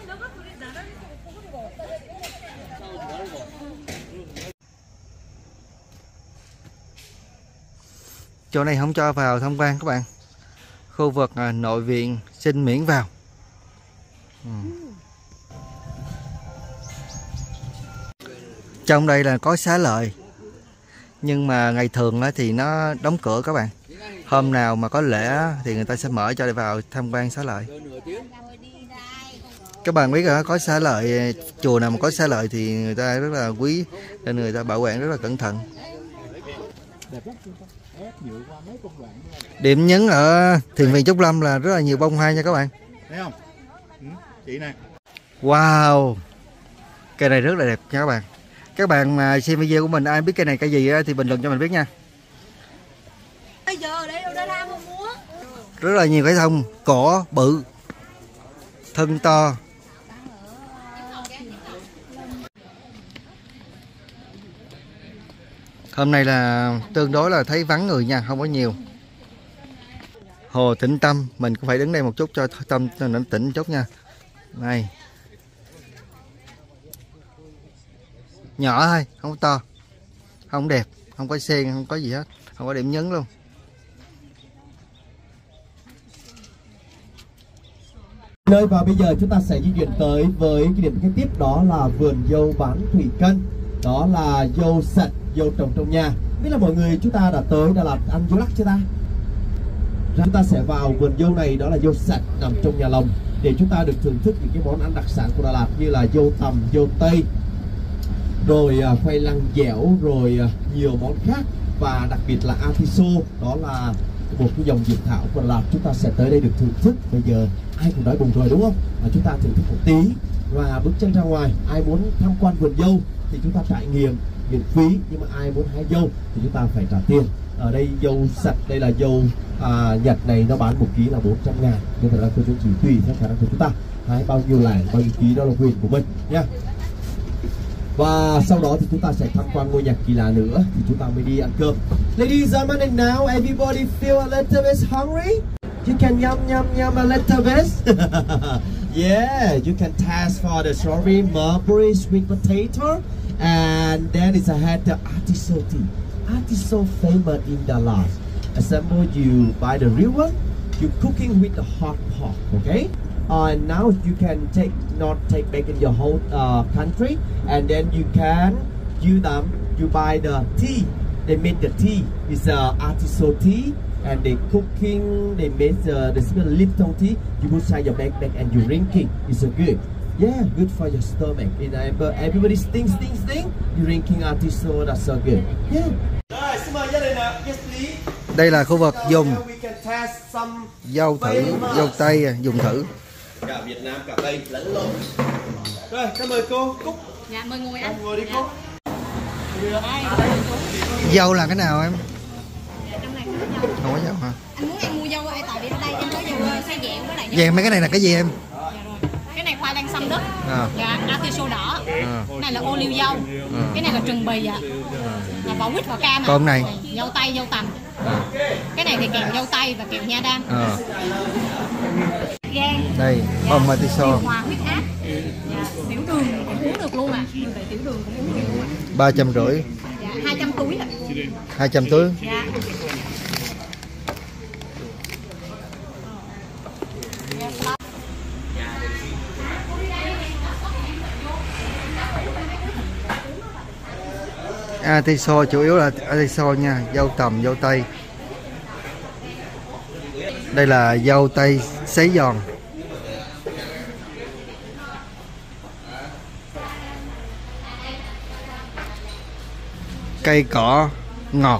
Chỗ này không cho vào tham quan các bạn. Khu vực à, nội viện xin miễn vào. Ừ. Trong đây là có xá lợi, nhưng mà ngày thường thì nó đóng cửa các bạn. Hôm nào mà có lễ thì người ta sẽ mở cho đi vào tham quan xá lợi. Các bạn biết rồi, có xá lợi, chùa nào mà có xá lợi thì người ta rất là quý, nên người ta bảo quản rất là cẩn thận. Điểm nhấn ở Thiền Viện Trúc Lâm là rất là nhiều bông hoa nha các bạn. Thấy không? Ừ, chị này. Wow, cây này rất là đẹp nha các bạn. Các bạn mà xem video của mình ai biết cây này cây gì thì bình luận cho mình biết nha. Bây giờ ở đây đâu ra ra không mua. Rất là nhiều cái thông, cỏ bự, thân to. Hôm nay là tương đối là thấy vắng người nha, không có nhiều. Hồ Tĩnh Tâm, mình cũng phải đứng đây một chút cho tâm cho nó tĩnh chút nha. Này. Nhỏ thôi, không có to, không đẹp, không có sen, không có gì hết, không có điểm nhấn luôn. Nơi và bây giờ chúng ta sẽ di chuyển tới với cái điểm kế tiếp, đó là vườn dâu bán thủy canh. Đó là dâu sạch, dâu trồng trong nhà. Biết là mọi người chúng ta đã tới Đà Lạt ăn dâu lắc chưa ta? Chúng ta sẽ vào vườn dâu này, đó là dâu sạch nằm trong nhà lồng, để chúng ta được thưởng thức những cái món ăn đặc sản của Đà Lạt như là dâu tằm, dâu tây, rồi uh, khoai lang dẻo, rồi uh, nhiều món khác, và đặc biệt là atiso, đó là một cái dòng dược thảo của Đà Lạt. Chúng ta sẽ tới đây được thưởng thức. Bây giờ ai cũng đói bụng rồi đúng không? Và chúng ta thưởng thức một tí và bước chân ra ngoài. Ai muốn tham quan vườn dâu thì chúng ta trải nghiệm miễn phí, nhưng mà ai muốn hái dâu thì chúng ta phải trả tiền. Ở đây dâu sạch, đây là dâu à, Nhật này, nó bán một ký là bốn trăm ngàn. Nhưng thật ra cô chú chỉ tùy theo khả năng của chúng ta, hái bao nhiêu lẻ, bao nhiêu ký đó là quyền của mình nha. Và sau đó thì chúng ta sẽ tham quan ngôi nhà kỳ lạ nữa thì chúng ta mới đi ăn cơm. Ladies and gentlemen, now everybody feel a little bit hungry. You can yum yum yum a little bit. Yeah, you can taste for the strawberry, mulberry, sweet potato, and then it's ahead the atiso tea. Atiso famous in Đà Lạt. Assemble you buy the real one. You cooking with the hot pot, okay? Uh, and now you can take not take back in your whole uh, country, and then you can you them you buy the tea. They make the tea. It's a uh, atiso tea, and they cooking. They make uh, the smell Lipton tea. You put inside your backpack and you drinking. It's so good. Yeah, good for your stomach. And uh, everybody stink, stink, stink. You drinking atiso, that's so good. Yeah. Rồi, xin mời gia đình ạ. Yes, please. Đây là khu vực dùng We can test some dâu thử, dâu tây dùng thử. cả Việt Nam cả Tây lẫn lộn. Rồi, cảm ơn cô Cúc. Dạ mời ngồi anh. Ngồi đi cô. Dâu là cái nào em? Dạ, trong này có dâu. Không có dâu hả? Anh muốn em mua dâu ai, tại vì ở đây em có dâu xay dẹo với lại dâu. Vậy mấy cái này là cái gì em? Dạ rồi. Cái này khoai lang xâm đất. À. Dạ, atiso đỏ. À. Cái này là ô liu dâu. À. Cái này là trừng bì ạ. Là vỏ quýt vỏ cam ạ. Còn này? Dâu tây, dâu tằm. Cái này thì kèm dâu tây và kèm nha đam. À. Gan. Đây, bông atiso. Điều hòa huyết áp. Dạ, tiểu đường cũng uống được luôn ạ. À. Tiểu đường cũng uống được luôn ạ. À. Ba trăm rưỡi. Dạ, hai trăm túi ạ. À. Hai trăm túi. Dạ. Atiso chủ yếu là atiso nha, dâu tằm, dâu tây. Đây là dâu tây sấy giòn. Cây cỏ ngọt.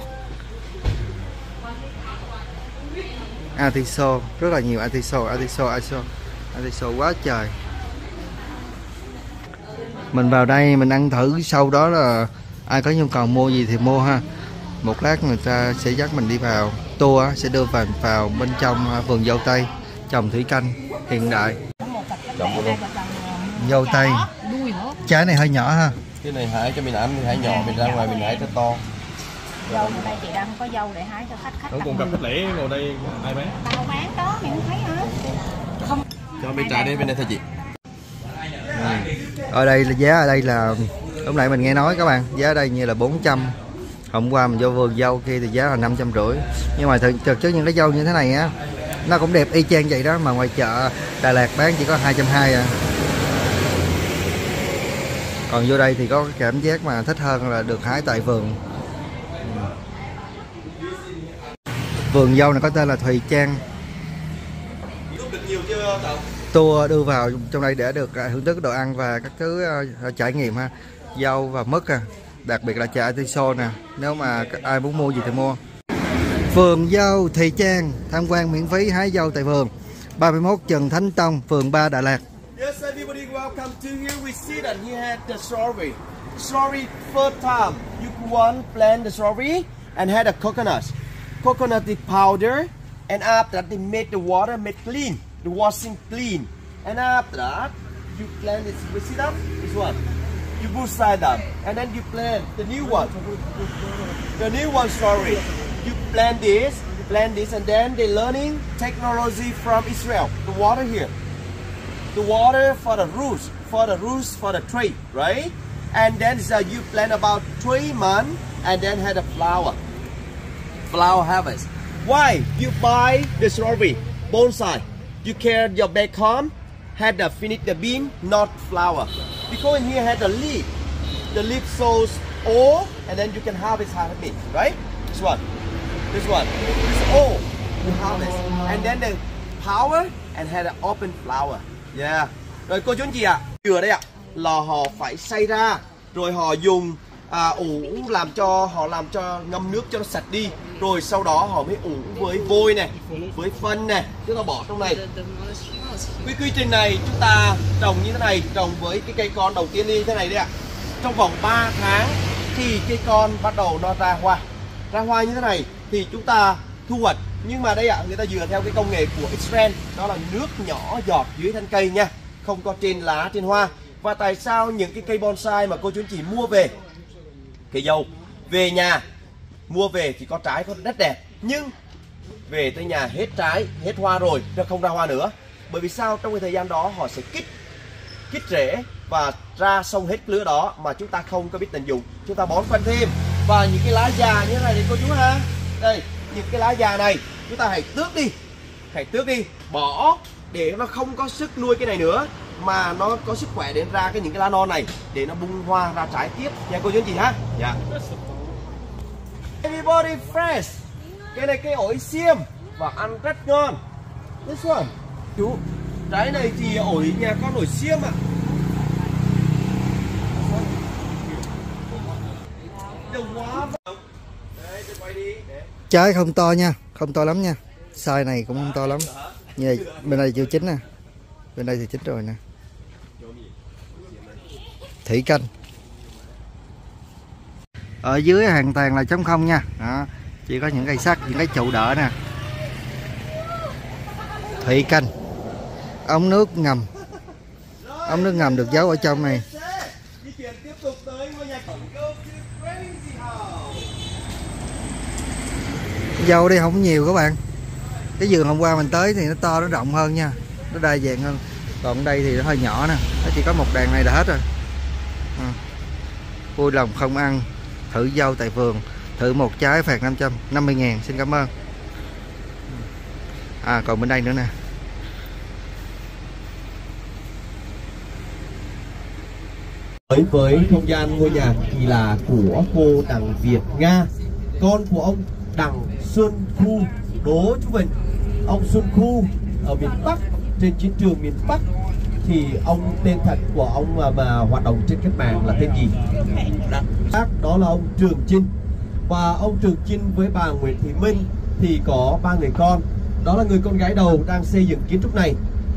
Atiso, rất là nhiều atiso, atiso, atiso, atiso quá trời. Mình vào đây mình ăn thử, sau đó là ai có nhu cầu mua gì thì mua ha. Một lát người ta sẽ dắt mình đi vào tour, sẽ đưa vào vào bên trong vườn dâu tây trồng thủy canh hiện đại. Dâu tây. Trái này hơi nhỏ ha. Cái này hái cho mình ăn thì hái nhỏ, mình ra ngoài mình hái cho to. Dâu ở đây chị đang có dâu để hái cho khách. Khách Nó còn gặp khách lẻ ngồi đây ai bán? tao bán đó mày không thấy hả? Không. Cho mình trả đến bên đây thôi chị. Ở đây là giá ở đây là lúc nãy mình nghe nói các bạn, giá ở đây như là bốn trăm. Hôm qua mình vô vườn dâu kia thì giá là năm trăm rưỡi. Nhưng mà thực, thực chất những cái dâu như thế này á, nó cũng đẹp y chang vậy đó, mà ngoài chợ Đà Lạt bán chỉ có hai trăm hai mươi à. Còn vô đây thì có cái cảm giác mà thích hơn là được hái tại vườn. Vườn dâu này có tên là Thùy Trang. Tour đưa vào trong đây để được thưởng thức đồ ăn và các thứ uh, trải nghiệm ha. Dâu và mứt à, đặc biệt là chả atiso nè, nếu mà ai muốn mua gì thì mua. Vườn dâu Thùy Trang, tham quan miễn phí hái dâu tại vườn. ba mươi mốt Trần Thánh Tông, phường ba, Đà Lạt. Yes, everybody welcome to here. We see that he had the strawberry. Strawberry first time. You want plant the strawberry and had a coconut. Coconut powder, and after that they made the water made clean. The washing clean, and after that you plant this. You see that? This one. You put side up, and then you plant the new one. The new one strawberry. You plant this, plant this, and then they learning technology from Israel. The water here. The water for the roots, for the roots, for the tree, right? And then uh, you plant about three months and then had a flower. Flower harvest. Why? You buy the strawberry bonsai. You care your back home had the finish the bean, not flower. Because in here had the leaf. The leaf shows old and then you can harvest half of it, right? This one. This one. It's old. You harvest. And then the power and had an open flower. Yeah. Rồi cô chú anh chị ạ, dừa đây ạ, là họ phải xay ra, rồi họ dùng à, ủ làm cho họ làm cho ngâm nước cho nó sạch đi, rồi sau đó họ mới ủ với vôi này, với phân này, chúng ta bỏ trong này. Quy quy trình này chúng ta trồng như thế này, trồng với cái cây con đầu tiên như thế này đấy ạ. Trong vòng ba tháng thì cây con bắt đầu nó ra hoa, ra hoa như thế này thì chúng ta thu hoạch. Nhưng mà đây ạ, người ta dựa theo cái công nghệ của Israel, đó là nước nhỏ giọt dưới thân cây nha, không có trên lá, trên hoa. Và tại sao những cái cây bonsai mà cô chú anh chị mua về, cây dâu về nhà mua về thì có trái, có rất đẹp, nhưng về tới nhà hết trái, hết hoa rồi, nó không ra hoa nữa. Bởi vì sao? Trong cái thời gian đó họ sẽ kích kích rễ và ra xong hết lứa đó mà chúng ta không có biết tận dụng, chúng ta bón phân thêm. Và những cái lá già như thế này thì cô chú ha, đây, những cái lá già này chúng ta hãy tước đi, hãy tước đi, bỏ để nó không có sức nuôi cái này nữa, mà nó có sức khỏe để ra cái những cái lá non này để nó bung hoa ra trái tiếp nha cô chú anh chị ha. Dạ. Everybody fresh. Cái này cây ổi xiêm và ăn rất ngon. This one. Chú, trái này thì ổi nhà con ổi xiêm ạ. Trái không to nha, không to lắm nha. Size này cũng không to lắm. Như bên đây chưa chín nè. Bên đây thì chín rồi nè. Thủy canh. Ở dưới hoàn toàn là trống không nha. Đó, chỉ có những cây sắt, những cái trụ đỡ nè. Thủy canh. Ống nước ngầm. Ống nước ngầm được giấu ở trong này. Dâu đây không nhiều các bạn. Cái vườn hôm qua mình tới thì nó to, nó rộng hơn nha, nó đa dạng hơn. Còn đây thì nó hơi nhỏ nè, nó chỉ có một đàn này là hết rồi. À, vui lòng không ăn thử dâu tại vườn, thử một trái phạt năm trăm năm mươi ngàn. Xin cảm ơn. À còn bên đây nữa nè. Với với không gian ngôi nhà kỳ lạ của cô Đặng Việt Nga, con của ông Đặng Xuân Khu. Đố chú mình, ông Xuân Khu ở miền Bắc, trên chiến trường miền Bắc, thì ông tên thật của ông mà, mà hoạt động trên cách mạng là tên gì? Đó là ông Trường Chinh. Và ông Trường Chinh với bà Nguyễn Thị Minh thì có ba người con. Đó là người con gái đầu đang xây dựng kiến trúc này.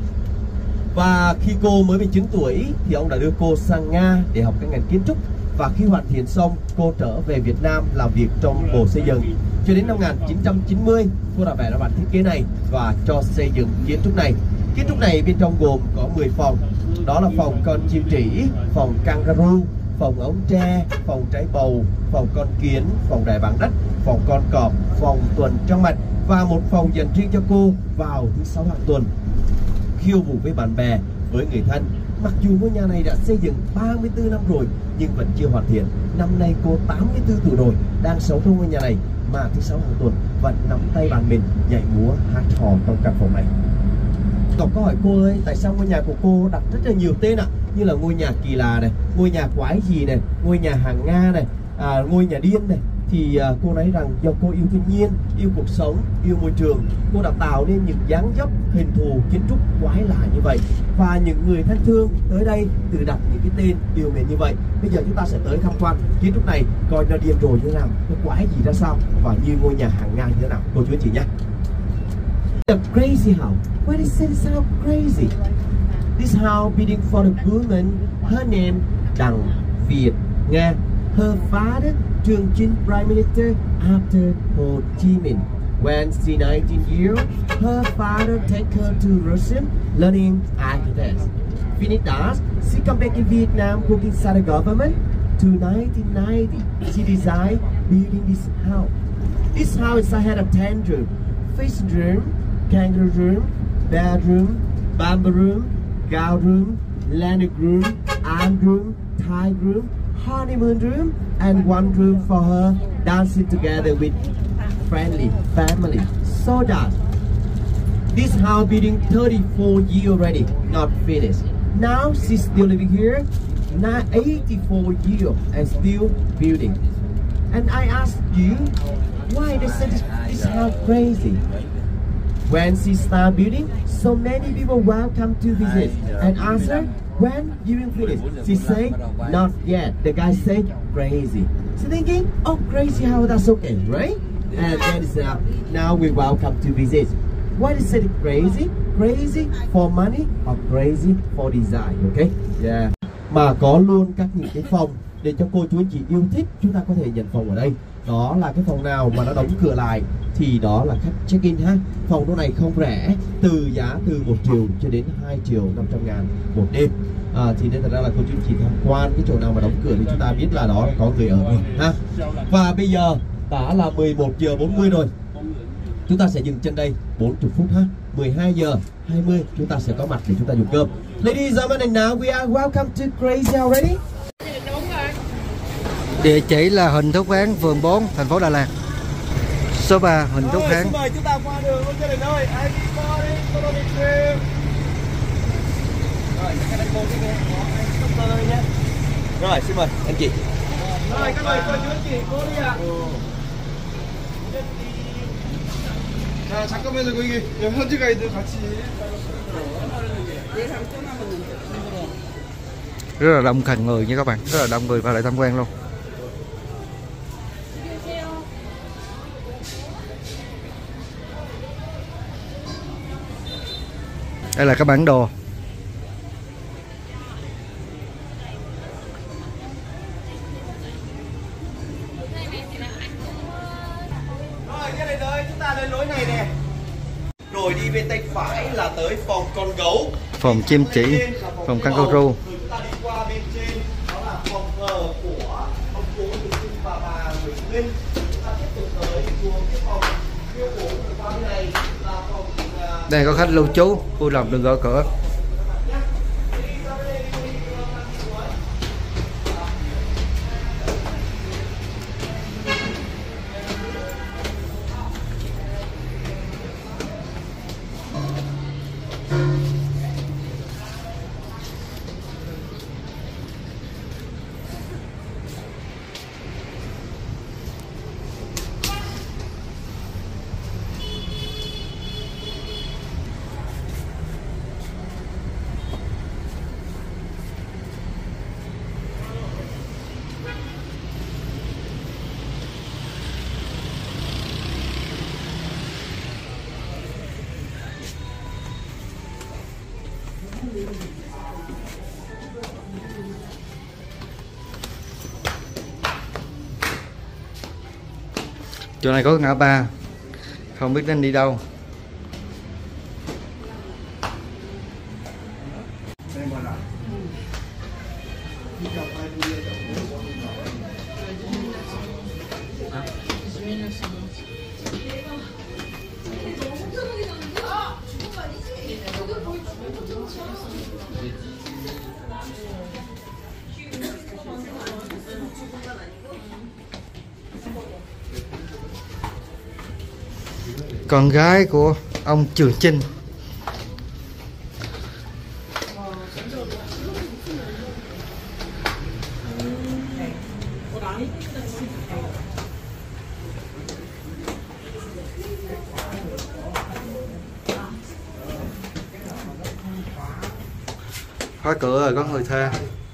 Và khi cô mới mười chín tuổi thì ông đã đưa cô sang Nga để học cái ngành kiến trúc. Và khi hoàn thiện xong, cô trở về Việt Nam làm việc trong Bộ Xây dựng. Cho đến năm một nghìn chín trăm chín mươi, cô đã vẽ ra bản thiết kế này và cho xây dựng kiến trúc này. Kiến trúc này bên trong gồm có mười phòng. Đó là phòng con chim trĩ, phòng kangaroo, phòng ống tre, phòng trái bầu, phòng con kiến, phòng đài bằng đất, phòng con cọp, phòng tuần trăng mật và một phòng dành riêng cho cô vào thứ sáu hàng tuần. Khiêu vũ với bạn bè, với người thân. Mặc dù ngôi nhà này đã xây dựng ba mươi tư năm rồi nhưng vẫn chưa hoàn thiện. Năm nay cô tám mươi tư tuổi rồi, đang sống trong ngôi nhà này mà thứ sáu hàng tuần vẫn nắm tay bạn mình nhảy múa hát hò trong căn phòng này. Còn câu hỏi cô ơi, tại sao ngôi nhà của cô đặt rất là nhiều tên ạ? À? Như là ngôi nhà kỳ lạ này, ngôi nhà quái gì này, ngôi nhà hàng Nga này, à, ngôi nhà điên này. Thì à, cô nói rằng do cô yêu thiên nhiên, yêu cuộc sống, yêu môi trường, cô đã tạo nên những dáng dấp, hình thù, kiến trúc quái lạ như vậy. Và những người thân thương tới đây tự đặt những cái tên yêu mến như vậy. Bây giờ chúng ta sẽ tới tham quan kiến trúc này, coi nó điên rồ như thế nào, nó quái gì ra sao, và như ngôi nhà hàng Nga như thế nào, cô chú anh chị nhé. The crazy house. Why does it sound crazy? This house building for the woman. Her name Đặng Việt Nga. Her father Trường Chinh Prime Minister after Ho Chi Minh. When she nineteen years, her father take her to Russia learning architects. Finished that, she come back in Vietnam working inside the government. To nineteen ninety, she designed building this house. This house had a ten room, fish room, kangaroo room, bedroom, bamboo room, gown room, landing room, arm room, tie room, honeymoon room and one room for her dancing together with friendly family. So that this house building thirty-four years already, not finished. Now she's still living here, now eighty-four years and still building. And I asked you, why they said this, this house crazy? When she start building, so many people welcome to visit and ask her, when you will finish? She say, not yet. The guy say, crazy. She thinking, oh, crazy house, that's okay, right? And then it's uh, now we welcome to visit. Why is it crazy? Crazy for money or crazy for design, okay? Yeah. Mà có luôn các những cái phòng để cho cô chú anh chị yêu thích, chúng ta có thể nhận phòng ở đây. Đó là cái phòng nào mà nó đóng cửa lại thì đó là khách check-in ha. Phòng chỗ này không rẻ, từ giá từ một triệu cho đến hai triệu năm trăm ngàn một đêm. À, thì nên thật ra là cô chú anh chị tham quan cái chỗ nào mà đóng cửa thì chúng ta biết là đó là có người ở rồi ha. Và bây giờ đã là mười một giờ bốn mươi rồi. Chúng ta sẽ dừng chân đây bốn mươi phút ha. mười hai giờ hai mươi chúng ta sẽ có mặt để chúng ta dùng cơm. Ladies and gentlemen, now we are welcome to Crazy already. Địa chỉ là Huỳnh Thúc Kháng, phường bốn, thành phố Đà Lạt. Số ba Huỳnh Thúc Kháng. Xin mời chúng ta qua đường luôn gia đình ơi. Everybody, follow me through. Rồi, các anh cô cái nghe có anh stopper đây nhé. Rồi, xin mời anh chị. Rồi, các mời cô chú anh chị, cô đi ạ. 자, 잠깐만요. 거기 현지 가이드 같이. Rất là đông khẩn người nha các bạn, rất là đông người vào lại tham quan luôn. Đây là cái bản đồ. Rồi, gia đình ơi, chúng ta lên lối này nè. Rồi đi bên tay phải là tới phòng con gấu, Phòng chim chỉ, phòng kangaroo. Rồi chúng ta đi qua bên trên, đó là phòng thờ của ông cố Nguyễn Sinh và bà Nguyễn Linh. Chúng ta tiếp tục tới xuống cái phòng phiêu phủ rồi qua bên này là phòng uh... Đây có khách lưu trú, vui lòng đừng gõ cửa. Chỗ này có ngã ba, không biết nên đi đâu. Con gái của ông Trường Chinh. Khóa cửa rồi, có người thuê.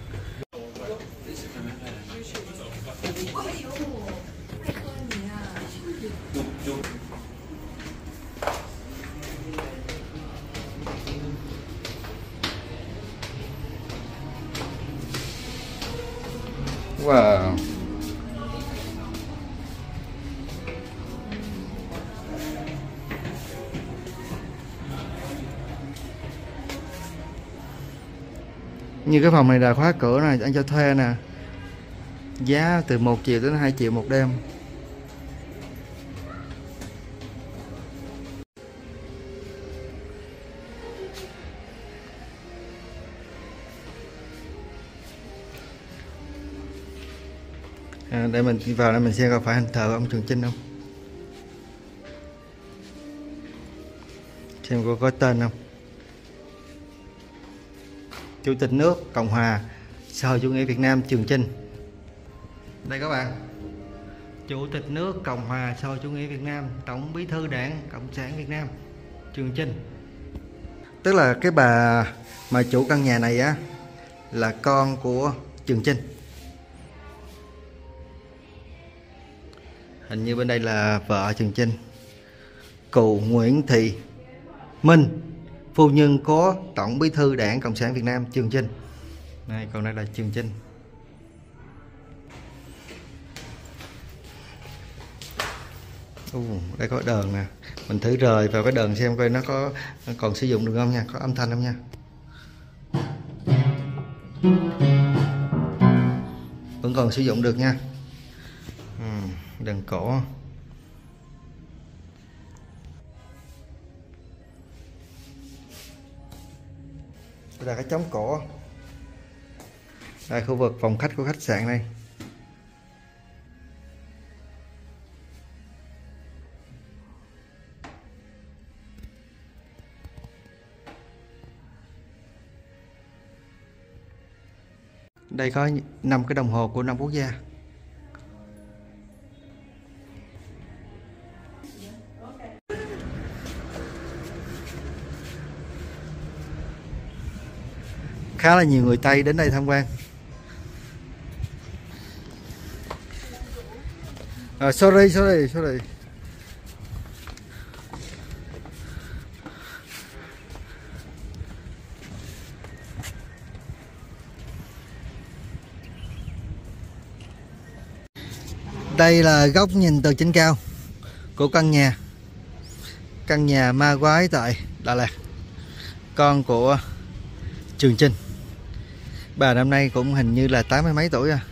Wow. Như cái phòng này là khóa cửa này, anh cho thuê nè. Giá từ một triệu đến hai triệu một đêm. À, để mình vào đây mình xem có phải hình thờ ông Trường Chinh không, xem có có tên không. Chủ tịch nước Cộng hòa xã hội chủ nghĩa Việt Nam Trường Chinh. Đây các bạn, Chủ tịch nước Cộng hòa xã hội chủ nghĩa Việt Nam, Tổng Bí thư Đảng Cộng sản Việt Nam Trường Chinh. Tức là cái bà mà chủ căn nhà này á là con của Trường Chinh. Hình như bên đây là vợ Trường Chinh, cụ Nguyễn Thị Minh, phu nhân của Tổng Bí thư Đảng Cộng sản Việt Nam Trường Chinh. Này, còn đây là Trường Chinh. Uh, đây có đờn nè, mình thử rời vào cái đờn xem coi nó có nó còn sử dụng được không nha, có âm thanh không nha. Vẫn còn sử dụng được nha. Ừ, đờn cổ. Đây là cái chống cổ. Đây khu vực phòng khách của khách sạn đây. Đây có năm cái đồng hồ của năm quốc gia. Khá là nhiều người Tây đến đây tham quan. À, sorry, sorry, sorry. Đây là góc nhìn từ trên cao của căn nhà. Căn nhà ma quái tại Đà Lạt. Con của Trường Chinh. Bà năm nay cũng hình như là tám mươi mấy tuổi à.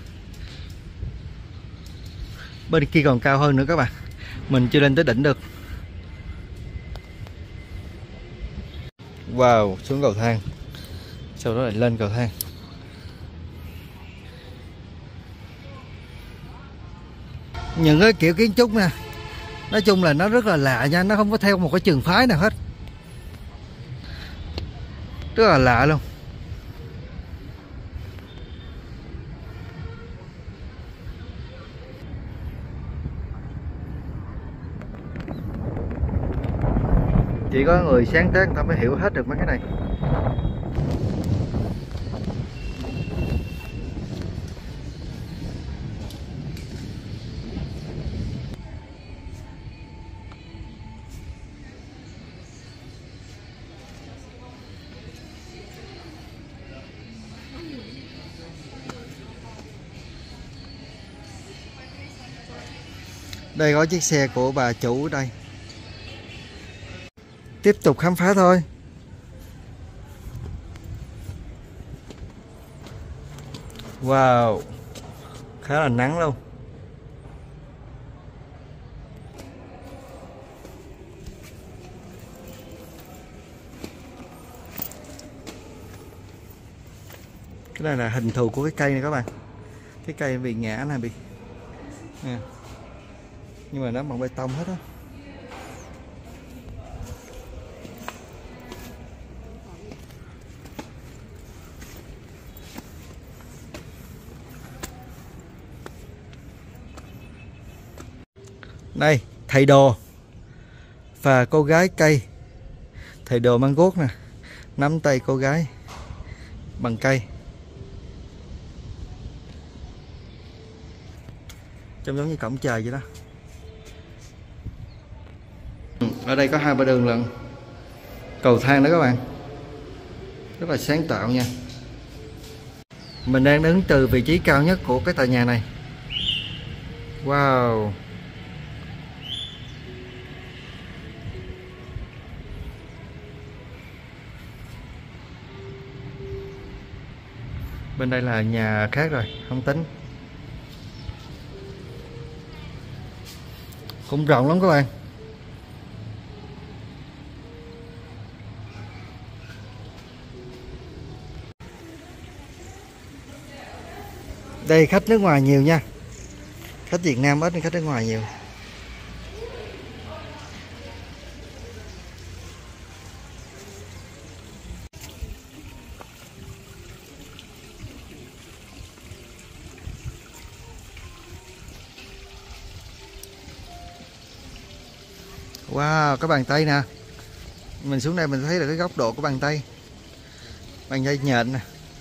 Bên kia còn cao hơn nữa các bạn. Mình chưa lên tới đỉnh được. Wow, xuống cầu thang. Sau đó lại lên cầu thang. Những cái kiểu kiến trúc nè, nói chung là nó rất là lạ nha. Nó không có theo một cái trường phái nào hết. Rất là lạ luôn. Chỉ có người sáng tác người ta mới hiểu hết được mấy cái này. Đây có chiếc xe của bà chủ ở đây. Tiếp tục khám phá thôi. Wow, khá là nắng luôn. Cái này là hình thù của cái cây này các bạn. Cái cây bị ngã này bị nè. Nhưng mà nó bằng bê tông hết á. Đây, thầy đồ và cô gái cây. Thầy đồ mang guốc nè, nắm tay cô gái bằng cây. Trông giống như cổng trời vậy đó. Ở đây có hai ba đường lận. Cầu thang đó các bạn. Rất là sáng tạo nha. Mình đang đứng từ vị trí cao nhất của cái tòa nhà này. Wow. Bên đây là nhà khác rồi, không tính. Cũng rộng lắm các bạn. Đây khách nước ngoài nhiều nha. Khách Việt Nam ít hơn khách nước ngoài nhiều. Wow, cái bàn tay nè. Mình xuống đây mình thấy được cái góc độ của bàn tay. Bàn tay nhện nè.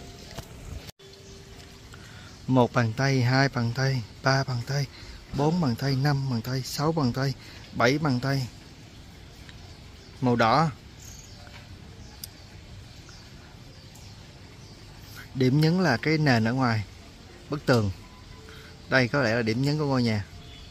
Một bàn tay, hai bàn tay, ba bàn tay, bốn bàn tay, năm bàn tay, sáu bàn tay, bảy bàn tay. Màu đỏ. Điểm nhấn là cái nền ở ngoài, bức tường. Đây có lẽ là điểm nhấn của ngôi nhà.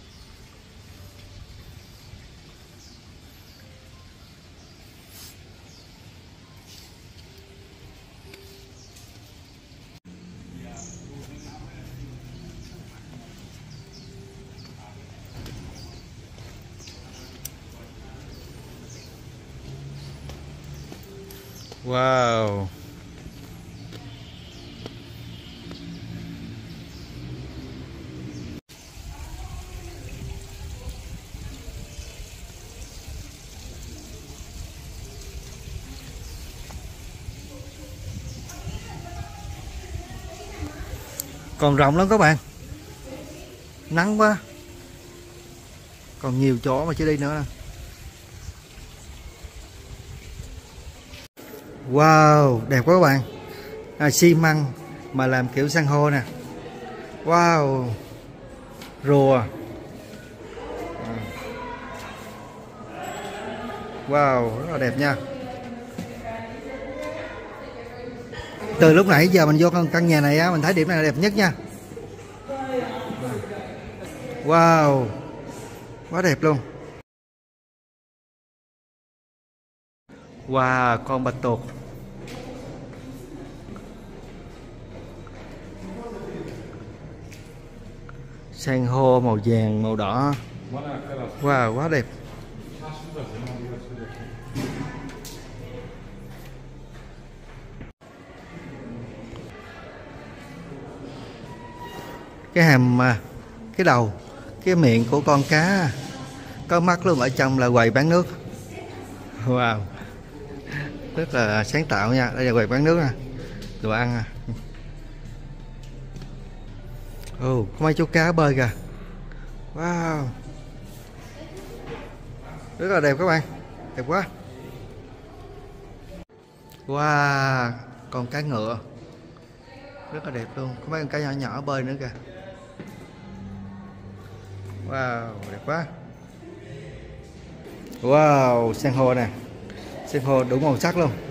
Wow. Còn rộng lắm các bạn. Nắng quá. Còn nhiều chỗ mà chưa đi nữa nè. Wow, đẹp quá các bạn. À, xi măng mà làm kiểu san hô nè. Wow. Rùa. Wow, rất là đẹp nha. Từ lúc nãy giờ mình vô căn, căn nhà này á, mình thấy điểm này là đẹp nhất nha. Wow. Quá đẹp luôn. Wow, con bạch tuộc. San hô màu vàng, màu đỏ. Wow, quá đẹp. Cái hàm, cái đầu, cái miệng của con cá có mắt luôn, ở trong là quầy bán nước. Wow, rất là sáng tạo nha. Đây là quầy bán nước nè, đồ ăn à. Ồ, oh, có mấy chú cá bơi kìa. Wow, rất là đẹp các bạn, đẹp quá. Wow, con cá ngựa rất là đẹp luôn, có mấy con cá nhỏ nhỏ bơi nữa kìa. Wow, đẹp quá. Wow, san hô nè, san hô đủ màu sắc luôn.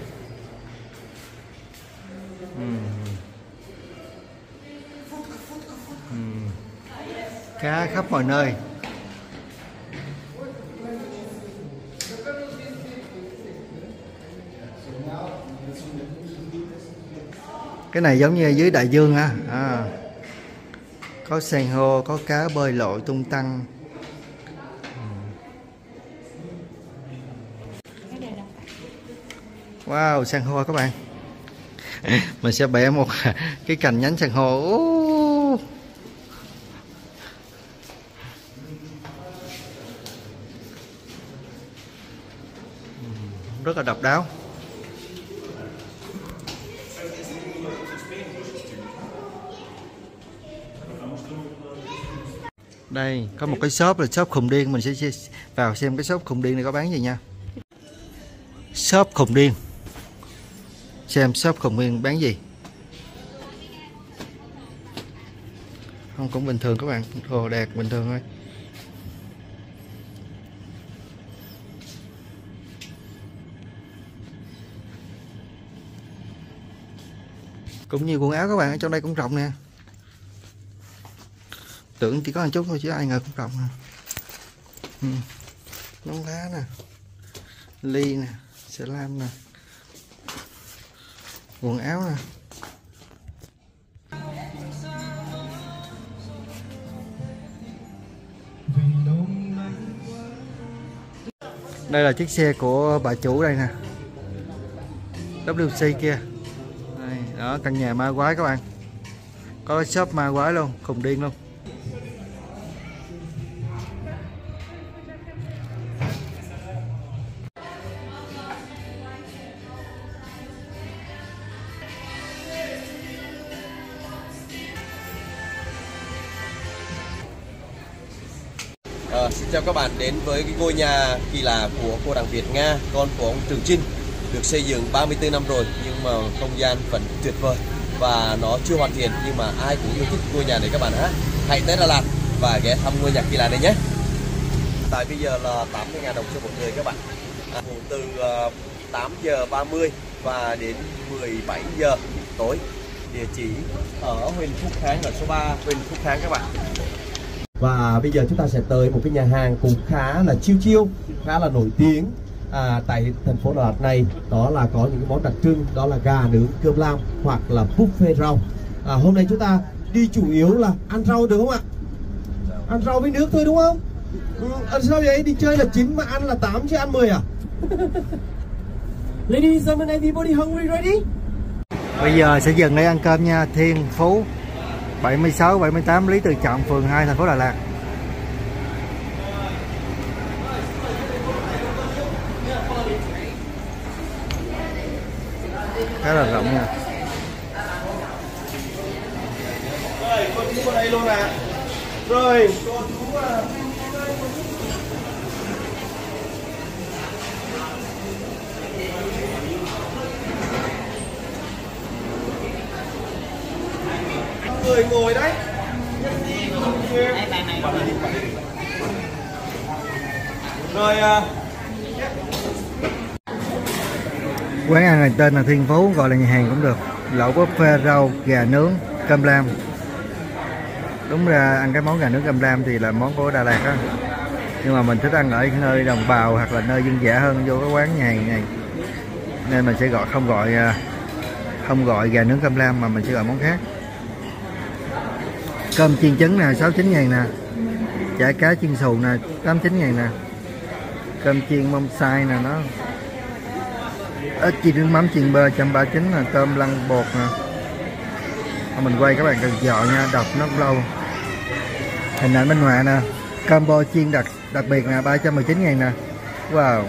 uhm. Uhm. Cá khắp mọi nơi. Cái này giống như dưới đại dương ha. À, có san hô, có cá bơi lội tung tăng. Wow, san hô các bạn. Mình sẽ bẻ một cái cành nhánh san hô. Rất là độc đáo. Đây có một cái shop là shop khùng điên, mình sẽ vào xem cái shop khùng điên này có bán gì nha. Shop khùng điên, xem shop khùng điên bán gì. Không, cũng bình thường các bạn, đồ đạc bình thường thôi. Cũng như quần áo các bạn, ở trong đây cũng rộng nè. Tưởng chỉ có một chút thôi chứ ai ngờ cũng rộng nè. Ừ. Nón lá nè, ly nè, xe lam nè, quần áo nè. Đây là chiếc xe của bà chủ đây nè, W C kia. Đây, đó căn nhà ma quái các bạn, có shop ma quái luôn, khùng điên luôn. À, xin chào các bạn đến với cái ngôi nhà kỳ lạ của cô Đặng Việt Nga, con của ông Trường Chinh. Được xây dựng ba mươi tư năm rồi nhưng mà không gian vẫn tuyệt vời và nó chưa hoàn thiện, nhưng mà ai cũng yêu thích ngôi nhà này các bạn ha. Hãy tới Đà Lạt và ghé thăm ngôi nhà kỳ lạ này nhé. Tại bây giờ là tám mươi nghìn đồng cho một người các bạn. À, từ uh, tám giờ ba mươi và đến mười bảy giờ tối. Địa chỉ ở Huỳnh Phúc Kháng, ở số ba Huỳnh Phúc Kháng các bạn. Và bây giờ chúng ta sẽ tới một cái nhà hàng cũng khá là chiêu chiêu, khá là nổi tiếng à, tại thành phố Đà Lạt này. Đó là có những cái món đặc trưng, đó là gà nướng cơm lam hoặc là buffet rau. à, Hôm nay chúng ta đi chủ yếu là ăn rau được không ạ? Ăn rau với nước thôi đúng không? Ừ, ăn sao vậy? Đi chơi là chín mà ăn là tám chứ ăn mười à? Ladies and gentlemen, everybody hungry ready? Bây giờ sẽ dừng để ăn cơm nha. Thiên Phú bảy mươi sáu bảy mươi tám Lý Tự Trọng, phường hai, thành phố Đà Lạt. Khá là rộng nha. Rồi, cô chú ở đây luôn à. Rồi, cô chú à. Người ngồi đấy. Rồi à. Quán ăn này tên là Thiên Phú, gọi là nhà hàng cũng được. Lẩu buffet rau, gà nướng, cơm lam. Đúng ra ăn cái món gà nướng cơm lam thì là món của Đà Lạt á. Nhưng mà mình thích ăn ở nơi đồng bào hoặc là nơi dân dã hơn vô cái quán nhà hàng này. Nên mình sẽ gọi không gọi không gọi gà nướng cơm lam mà mình sẽ gọi món khác. Cơm chiên trứng nè, sáu mươi chín ngàn nè. Chả cá chiên xù nè, tám mươi chín ngàn nè. Cơm chiên mông xay nè, nó ít chiên nước mắm chiên bơ một trăm ba mươi chín nè. Tôm lăn bột nè. Mình quay các bạn cần dọ nha, đọc nó lâu. Hình ảnh bên ngoài nè. Combo chiên đặc đặc biệt nè, ba trăm mười chín ngàn nè. Wow.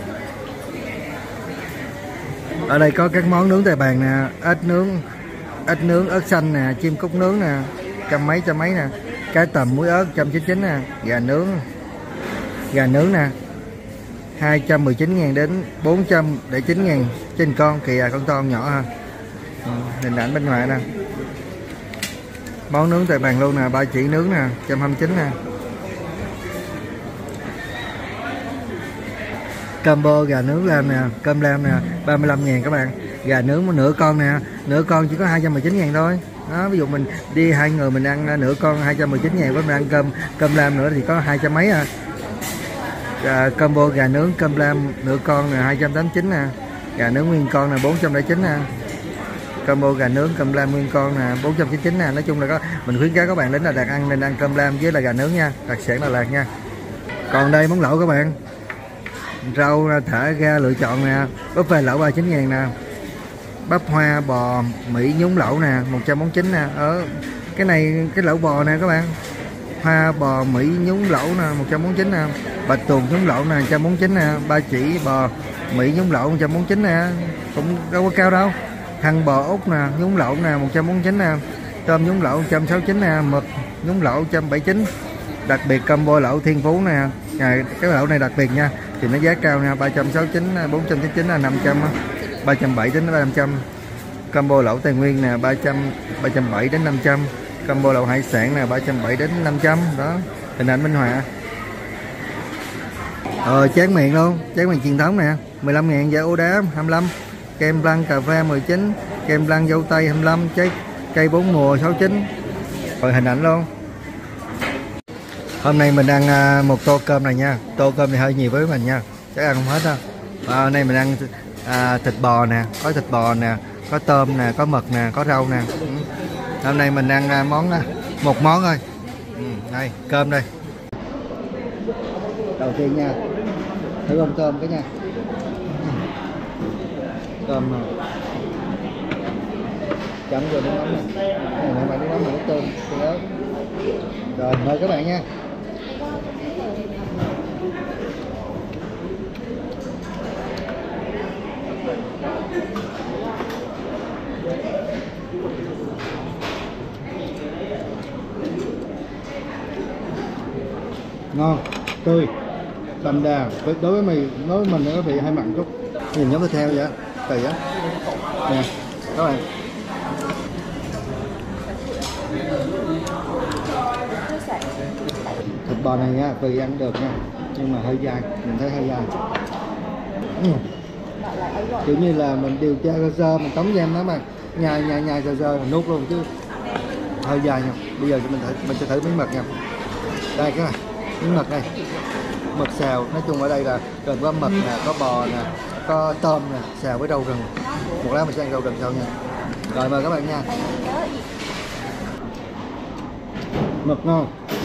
Ở đây có các món nướng tại bàn nè, ếch nướng, ếch nướng, ớt xanh nè, chim cút nướng nè, trăm mấy trăm mấy nè, cá tầm muối ớt một trăm chín mươi chín nè, gà nướng, gà nướng nè, hai trăm mười chín ngàn đến bốn trăm lẻ chín ngàn trên con, kìa con to nhỏ ha. Ừ, hình ảnh bên ngoài nè. Món nướng tại bàn luôn nè, ba chỉ nướng nè, một trăm hai mươi chín nè. Combo gà nướng lam nè, cơm lam nè, ba mươi lăm ngàn các bạn. Gà nướng nửa con nè, nửa con chỉ có hai trăm mười chín ngàn thôi. Đó, ví dụ mình đi hai người mình ăn nửa con hai trăm mười chín ngàn, với mình ăn cơm cơm lam nữa thì có hai trăm mấy à. À, combo gà nướng cơm lam nửa con nè, hai trăm tám mươi chín nè. Gà nướng nguyên con nè, bốn trăm lẻ chín nè. Combo gà nướng cơm lam nguyên con nè, bốn trăm chín mươi chín nè. Nói chung là có mình khuyến cáo các bạn đến Đà Lạt ăn nên ăn cơm lam với là gà nướng nha, đặc sản Đà Lạt nha. Còn đây món lẩu các bạn. Rau thả ra lựa chọn nè, buffet lẩu ba mươi chín ngàn nè. Bắp hoa bò Mỹ nhúng lẩu nè, một trăm bốn mươi chín nè. Ở cái này cái lẩu bò nè các bạn. Hoa bò Mỹ nhúng lẩu nè, một trăm bốn mươi chín nè. Bạch tuộc nhúng lẩu nè, một trăm bốn mươi chín nè. Ba chỉ bò Mỹ nhúng lẩu một trăm bốn mươi chín nè, cũng đâu có cao đâu. Thăn bò Úc nè, nhúng lẩu nè, một trăm bốn mươi chín nè. Tôm nhúng lẩu một trăm sáu mươi chín nè, mực nhúng lẩu một trăm bảy mươi chín. Đặc biệt combo lẩu Thiên Phú nè. À, cái lẩu này đặc biệt nha, thì nó giá cao nha, ba trăm sáu mươi chín, bốn trăm chín mươi chín là năm trăm, ba trăm bảy mươi đến năm trăm. Combo lẩu Tây Nguyên nè, ba trăm, ba trăm bảy mươi đến năm trăm. Combo lẩu hải sản nè, ba trăm bảy mươi đến năm trăm. Đó, hình ảnh minh họa. Ờ, chén miệng luôn, chén miệng truyền thống nè, mười lăm ngàn, dạ ô đá hai mươi lăm. Kem lăng cà phê mười chín, kem lăng dâu tây hai mươi lăm, trái cây bốn mùa sáu mươi chín. Rồi hình ảnh luôn. Hôm nay mình ăn một tô cơm này nha. Tô cơm này hơi nhiều với mình nha, chắc ăn không hết đâu. À, hôm nay mình ăn à, thịt bò nè, có thịt bò nè, có tôm nè, có mực nè, có rau nè. Ừ. Hôm nay mình ăn món một món thôi. Ừ, đây cơm đây. Đầu tiên nha, thử con cơm cái nha. Cơm này. Chấm vô nước mắm nè. Cái này bạn nước mắm, nước tương, tương ớt. Rồi mời các bạn nha. Ngon. tươi, đậm đà. Đối với mì, đối với mình nó vị hơi mặn chút. Nhìn nhóm tiếp theo vậy, tùy á. Nè, các bạn. Thịt bò này nha, tùy ăn được nha, nhưng mà hơi dai, mình thấy hơi dai. Ừ. Kiểu như là mình điều tra sơ sơ, mình tống em nó mà nhai nhai nhai sơ sơ mình nuốt luôn chứ hơi dài nha. Bây giờ mình thử, mình sẽ thử miếng mực nha. Đây các bạn, miếng mực đây, mực xào. Nói chung ở đây là gồm có mực nè, có bò nè, có tôm nè, xào với rau rừng. Một lát mình sẽ ăn rau rừng sau nha. Rồi mời các bạn nha. Mực ngon,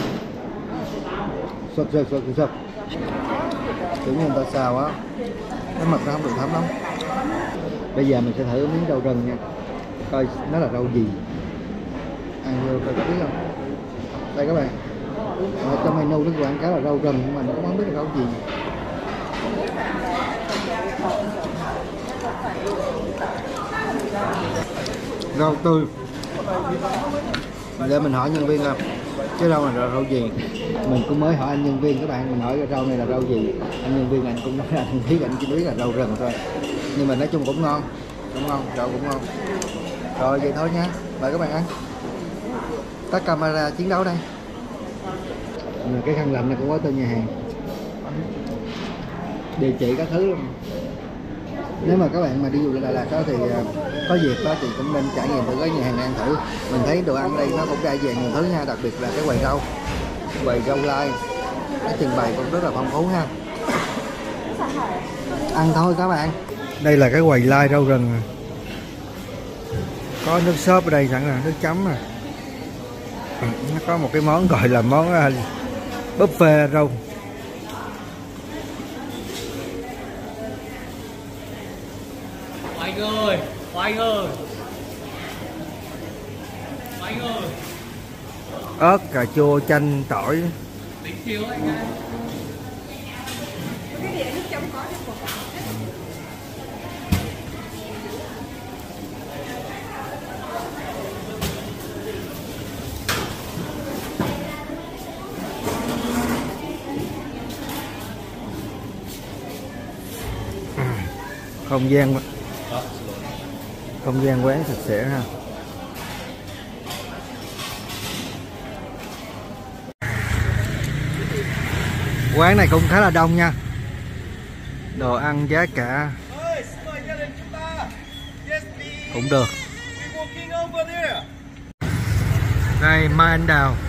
sực sực sực sực. Kiểu như người ta xào á, cái mực nó không được thấm lắm. Bây giờ mình sẽ thử miếng rau rừng nha, coi nó là rau gì. Ăn vô coi có biết không. Đây các bạn, ở trong menu nó quảng cáo là rau rừng nhưng mà mình cũng không biết là rau gì. Rau tươi. Để mình hỏi nhân viên không, cái rau này là rau gì. Mình cũng mới hỏi anh nhân viên các bạn, mình hỏi cái rau này là rau gì. Anh nhân viên anh cũng nói là anh biết, anh chỉ biết là rau rừng thôi. Nhưng mà nói chung cũng ngon, cũng ngon, rau cũng ngon. Rồi vậy thôi nha, mời các bạn ăn. Tắt camera chiến đấu đây. Cái khăn lạnh này cũng có tên nhà hàng, địa chỉ các thứ luôn. Nếu mà các bạn mà đi du lịch Đà Lạt đó thì có dịp đó thì cũng nên trải nghiệm thử cái nhà hàng này ăn thử. Mình thấy đồ ăn đây nó cũng đa dạng nhiều thứ nha, đặc biệt là cái quầy rau, quầy rau lai, cái trình bày cũng rất là phong phú ha. Ăn thôi các bạn. Đây là cái quầy lai rau rừng, có nước sốt ở đây sẵn là nước chấm à. Nó có một cái món gọi là món uh, buffet rau. Anh ơi, anh ơi, anh ơi. Ớt, cà chua, chanh, tỏi. Tính chiếu anh ơi. Không gian không gian quán sạch sẽ ha. Quán này cũng khá là đông nha. Đồ ăn giá cả cũng được. Đây Mai Anh Đào.